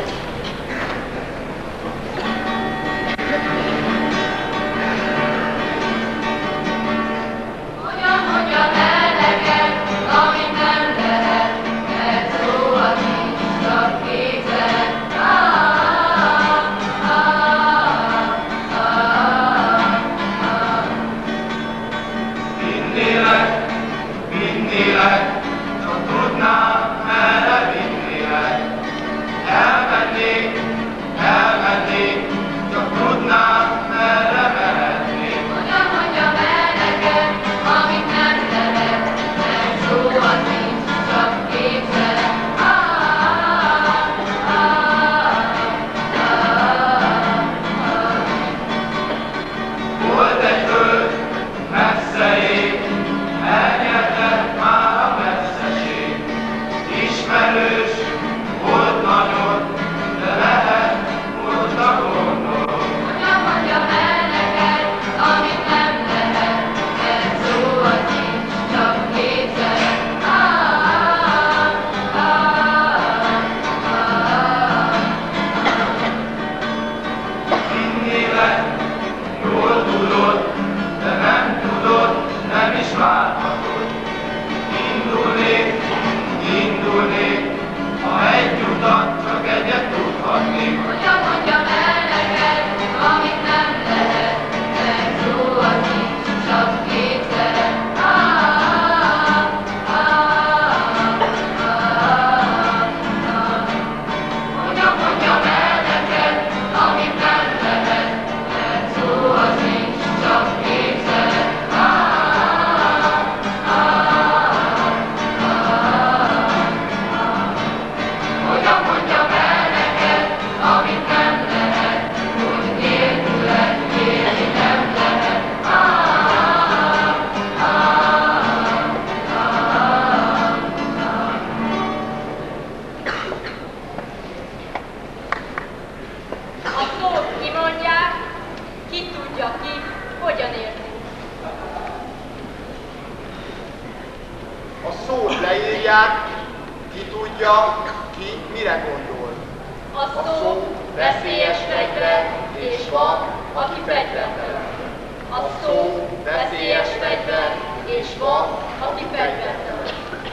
Hogyan mondjam el neked, amit nem lehet, mert szóval nincs, csak képzeled. Ah, ah, ah, ah, ah. Vinnélek, vinnélek, csak tudnám, merre vinnélek. Elmennék, elmennék, csak tudnám, merre mehetnék. Hogyan mondjam el neked, amit nem lehet, mert szóval nincs, csak képzeled. Ah, ah, ah, ah. Volt egy föld, messze ég, elnyertek már a várhatod. Indulnék, indulnék, ha egy utat csak egyet tudhatnék. Hogyan mondjam el neked, amit nem lehet, mert szó az nincs, csak képzeled. Ah, ah, ah, ah, ah. Hogyan mondjam el neked, amit nem lehet, mert szó az nincs, csak képzeled. Ah, ah, ah, ah. Hogyan mondjam el neked, amit nem lehet, hogy nélküled élni nem lehet. Ah, ah, ah, ah. A szót kimondják, ki tudja ki, hogyan érti. A szót leírják, ki tudja, ki mire gondol. A szó veszélyes fegyver, és van, aki fegyvertelen. A szó veszélyes fegyver, és van, aki fegyvertelen.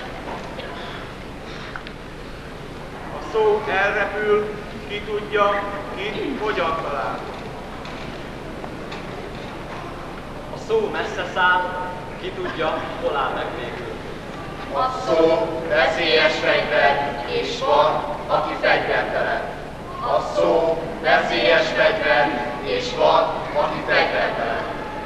A szó elrepül, ki tudja, ki hogyan talál. A szó messze száll, ki tudja, hol áll meg végül. A szó veszélyes fegyver, és van, aki fegyvertelen. A szó veszélyes fegyver, és van, aki fegyvertelen.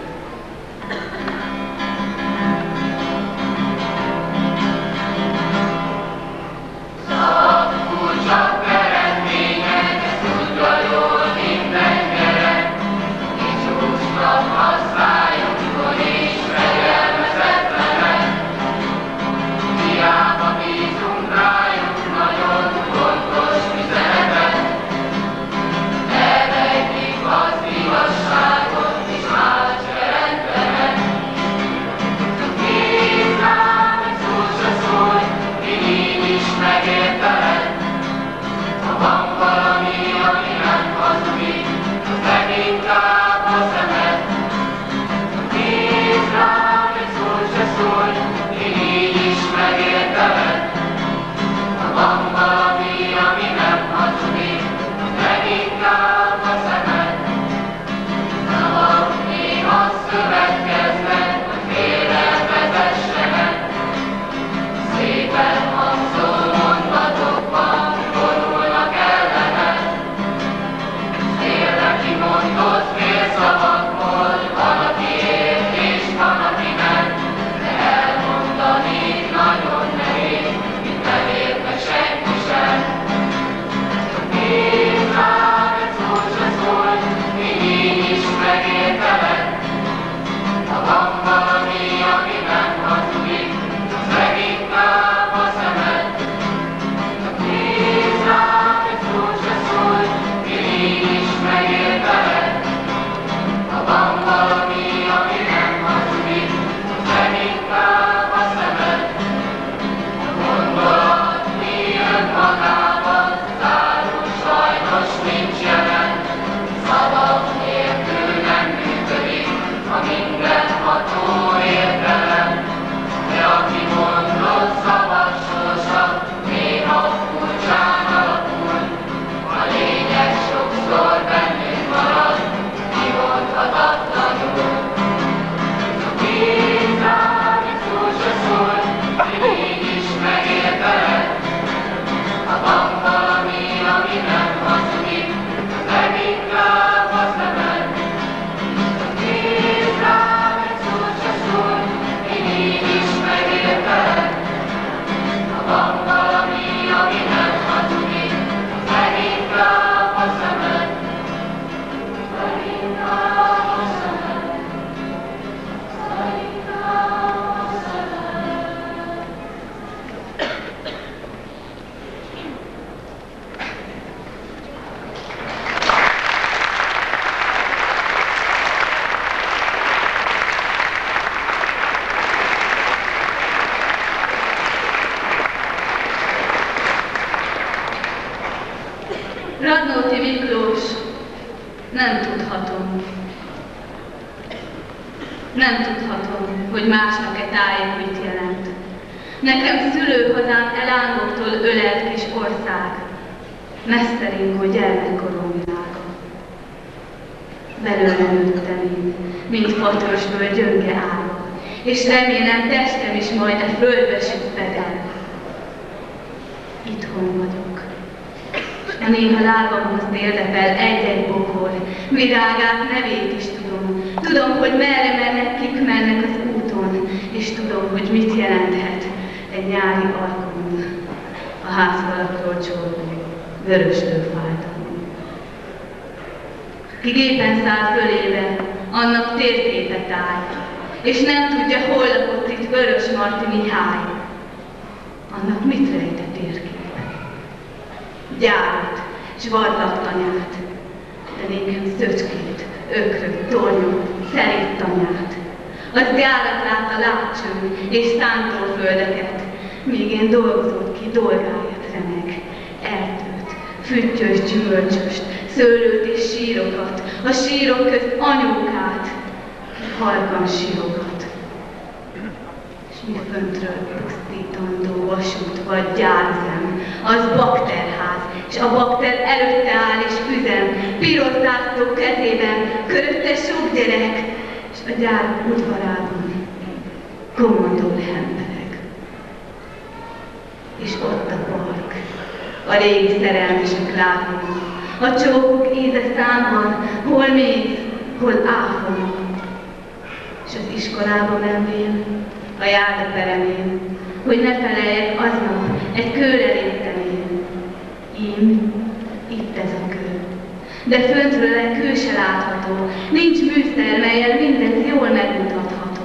Szavak furcsa eredmények, ezt tudja jól minden gyerek, és úsnak használjuk, hogy is fegyelmezetlenek. Hiába bízunk rájuk nagyon fontos üzenetet, elrejtik az igazságot, és már nem tudhatom, hogy másnak-e tájék mit jelent. Nekem szülőhazám elángoktól ölelt kis ország, meszteringó gyermekkorom világa. Belőle nőttem én, mint fatörzsből gyönge ága, és remélem testem is majd a földbe süpped. Itthon vagyok. A néha lábamhoz térdepel egy-egy bokor, virágát, nevét is tudom. Tudom, hogy merre mennek, kik mennek az úton, és tudom, hogy mit jelenthet egy nyári alkon a házfalakról csorgó vöröslő fájdalom. Ki gépen száll fölébe, annak térképet áll, és nem tudja, hol lakott itt Vörös Marti Mihály. Annak mit rejt a térkép? Gyárat, s vadlaktanyát, de nékem szöcskét, ökröt, tornyot, szerint tanyát. Az gyárat lát a látcsőn és szántóföldeket, míg én dolgozott ki dolgáját remeg, erdőt, füttyös gyümölcsöst, szőlőt és sírokat, a sírok közt anyókát, ki halkan sírogat. És mi föntről pusztítandó vasút vagy gyárüzem, az bakterház, és a bakter előtte áll és üzem, piros zászló kezében, körötte sok gyerek, és a gyár udvarában kommandó hempereg. És ott a park, a régi szerelmesek lábon, a csókok íze számban, hol mész, hol áfon. És az iskolába menvén, a járda peremén, hogy ne feleljek aznap egy kőre léptenén. Ím, itt ez a kő. De föntről egy kő se látható, nincs műszer, mellyel mindent jól megmutatható.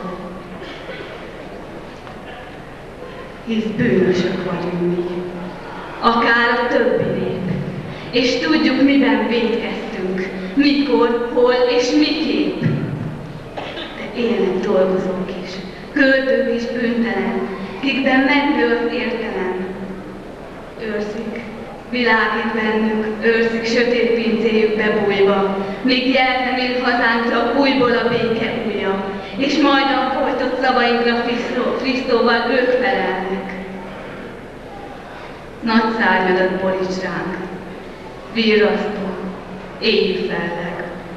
Hisz bűnösök vagyunk mi, akár a többi nép, és tudjuk, miben vétkeztünk, mikor, hol és miképp. De élnek dolgozók is, költők is bűntelen, kikben megnő az értelem. Őrzik, világít bennük, őrzik sötét pincéjükbe bújva, míg jelzem én hazánkra újból a béke ujja, és majd a folytott szavainkra Krisztóval ők felelnek. Nagy szárnyadat boríts ránk, virrasztó, éjjű felleg.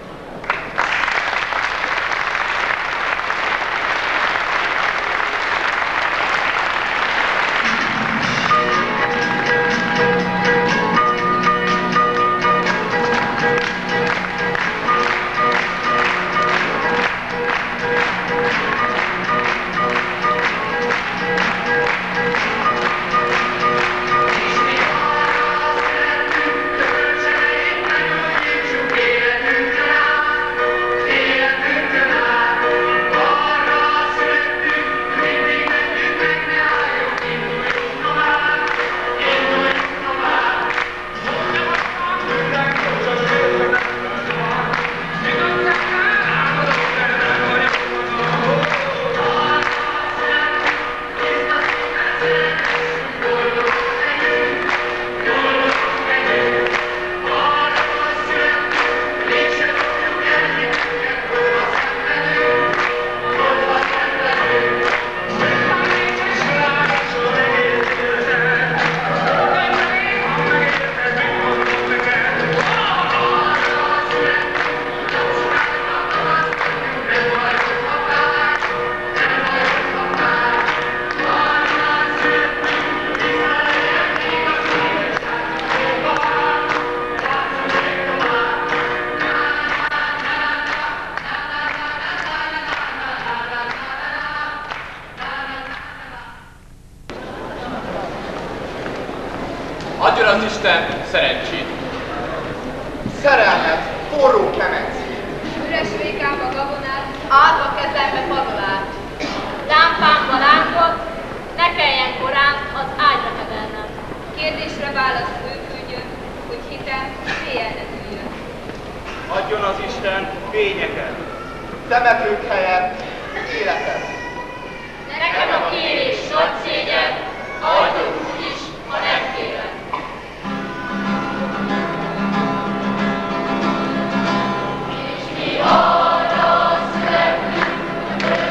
Adjon az Isten szerencsét! Szerelmet, forró kemencét! Üres vékámba gabonát, árva kezembe padolát. Lámpámba lángot, ne kelljen korán az ágyra hedelnem. Kérdésre válasz ő küldjön, hogy hitem fél ne tűjjön. Adjon az Isten fényeket! Temetők helyett életet! Nekem a kérés nagy szégyen, adjon úgy is, ha nem kérem. És mi arra születünk,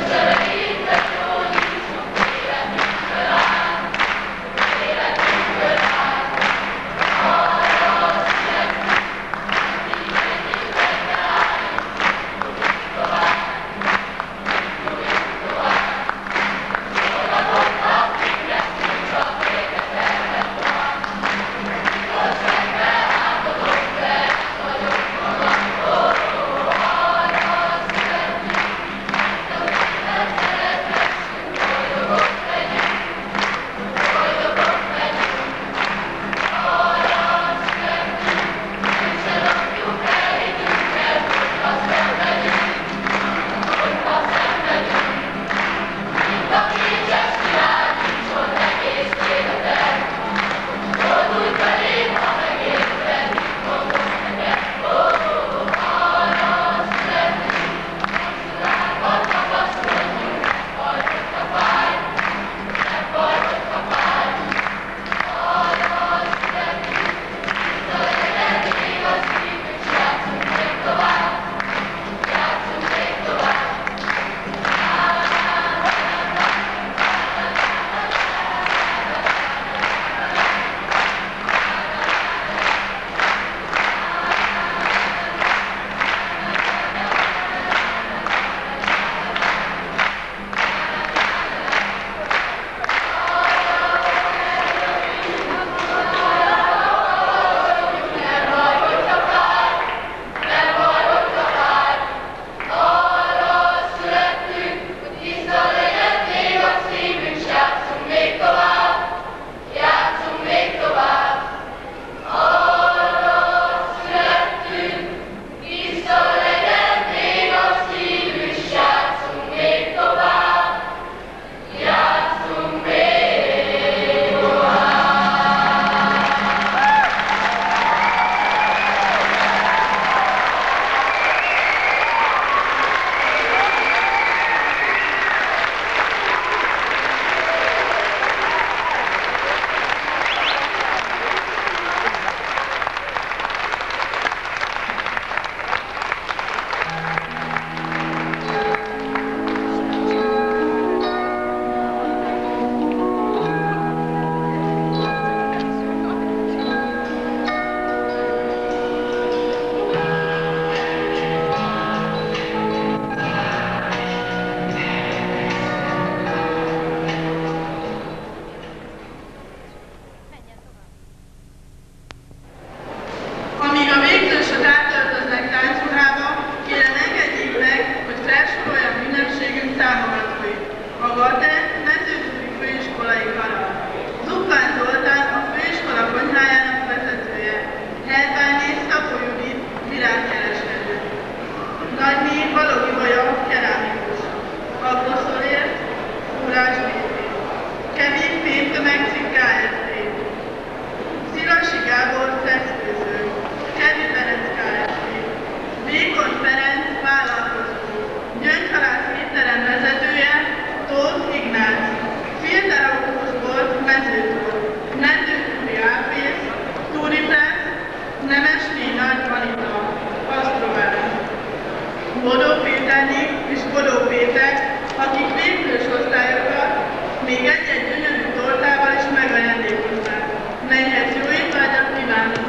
András Kevin Pént Tömegcikk Kft. Szilasi Gábor szexfőző, Kevin Berec Kft. Vékony Ferenc vállalkozó, Gyöngyhalász étterem vezetője, Tóth Ignác, Filterautós volt Mezőtól, Mendőkúri Áfész, Túripress, Nemesné Nagy Anita, Asztrovár. Bodó Péternyi és Bodó Péter, akik végzős osztályokat még egy-egy gyönyörű tortával is megajándékozták. Melyhez jó étvágyat kívánunk!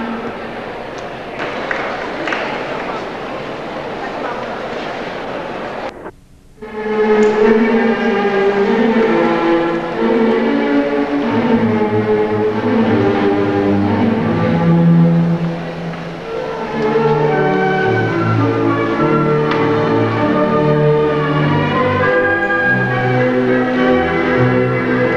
Thank you.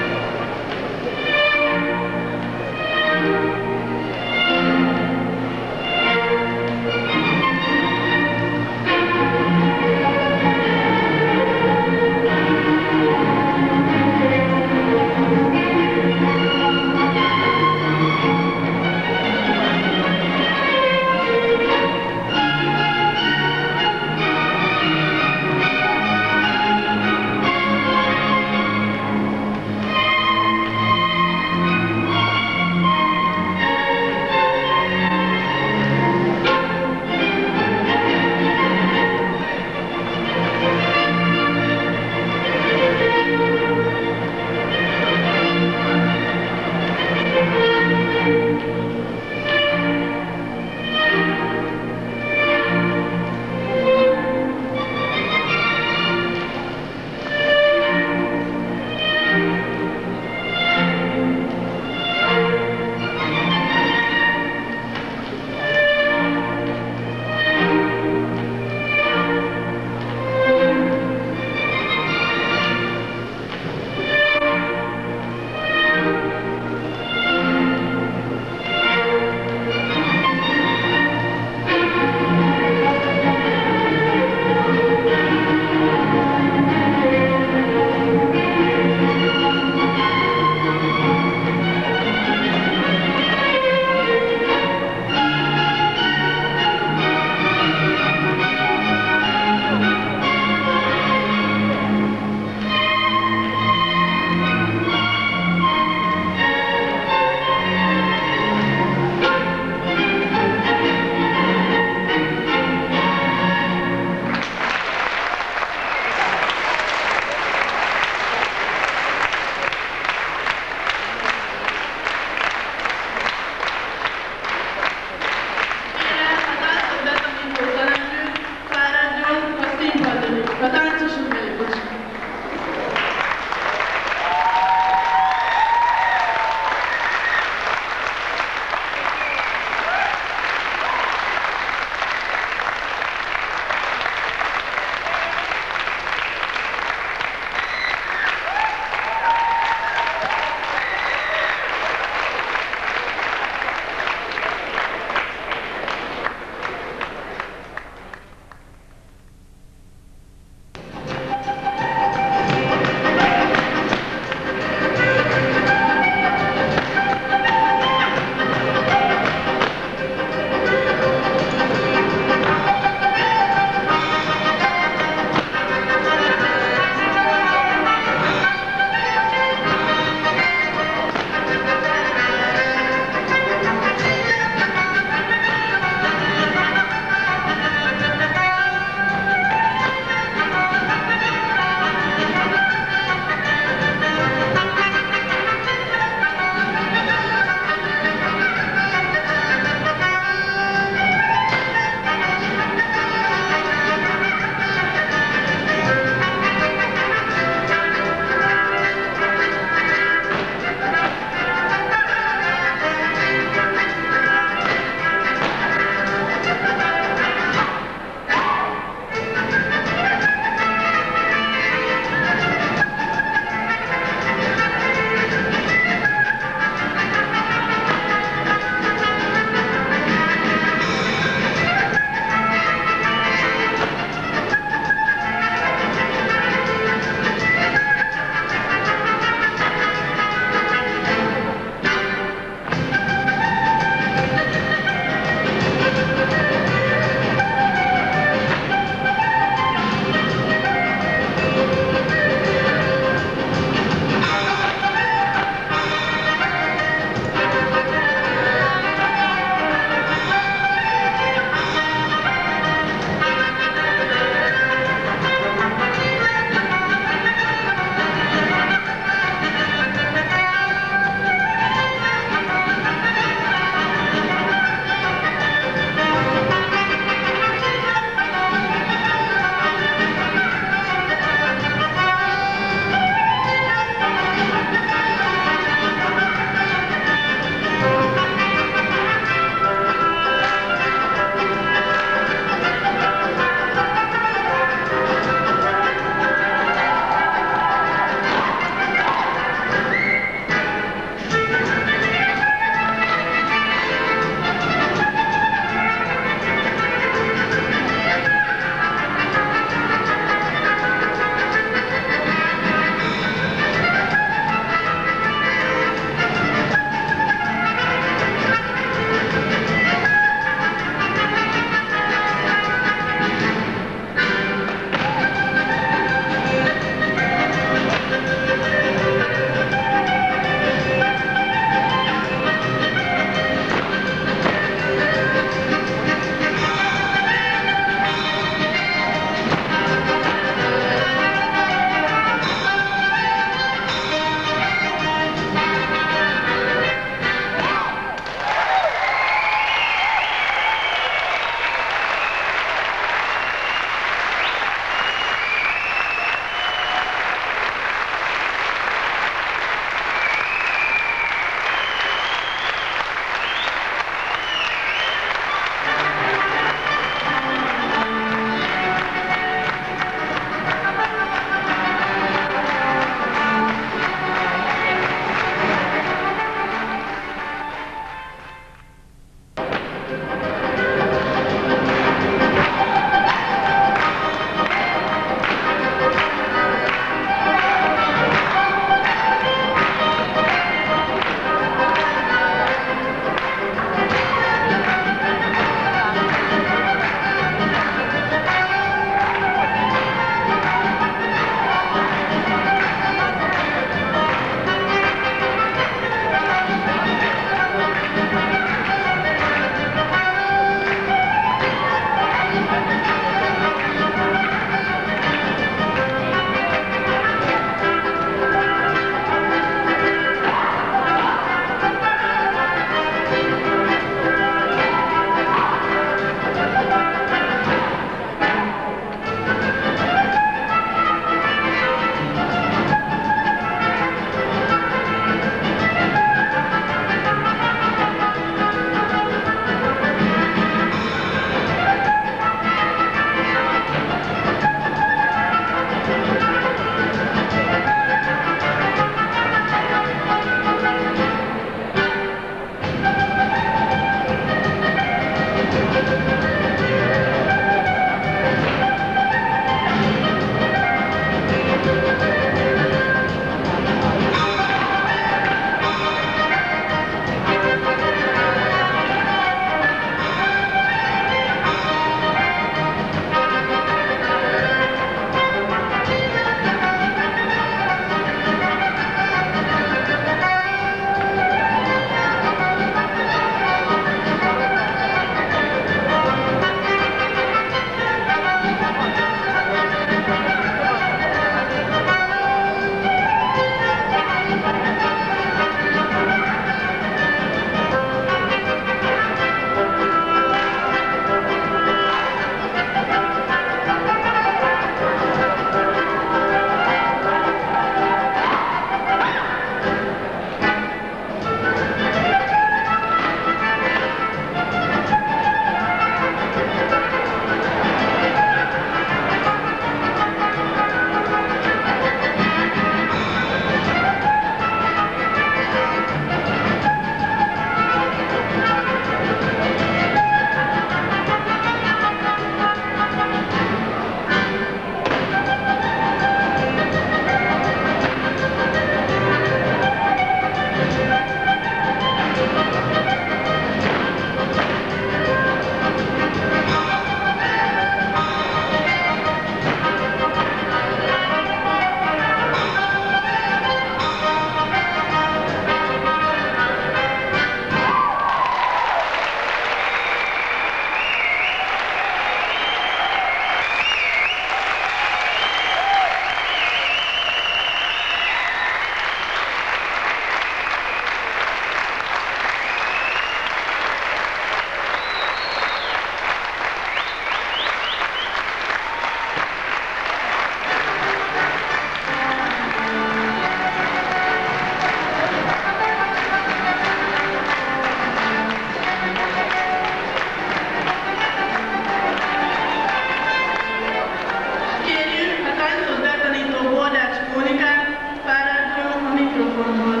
mikrofonhoz.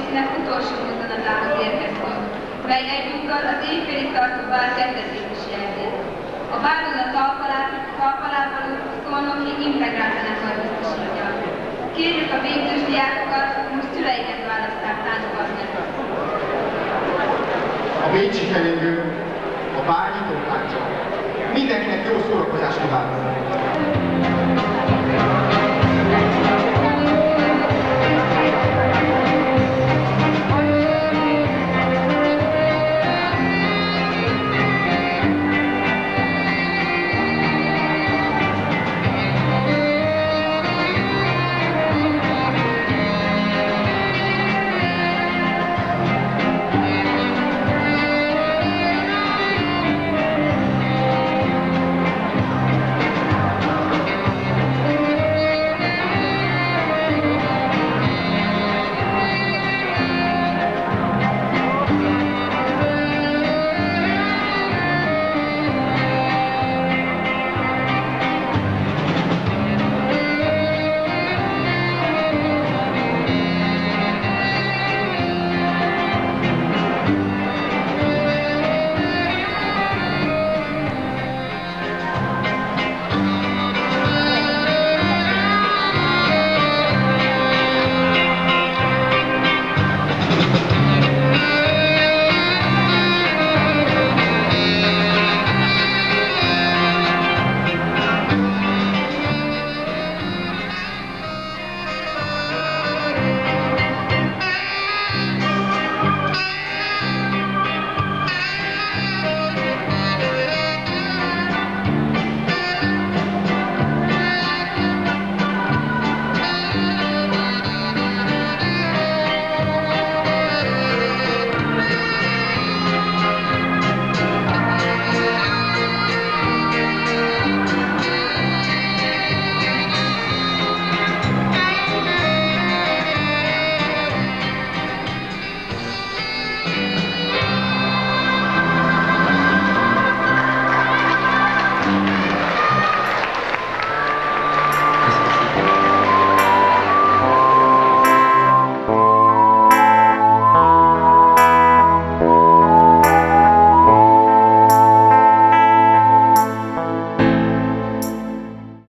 részének utolsó mozdulatához érkeztünk, mely egyúttal az éjfélig tartó bál kezdetét is jelzi. A bálon a talpalábaló szolnoki integrált zenekar biztosítja. Kérjük a végzős diákokat, most szüleiket választák támogatni. A bécsi felingő, a bál nyitótánca. Mindenkinek jó szórakozást kívánok!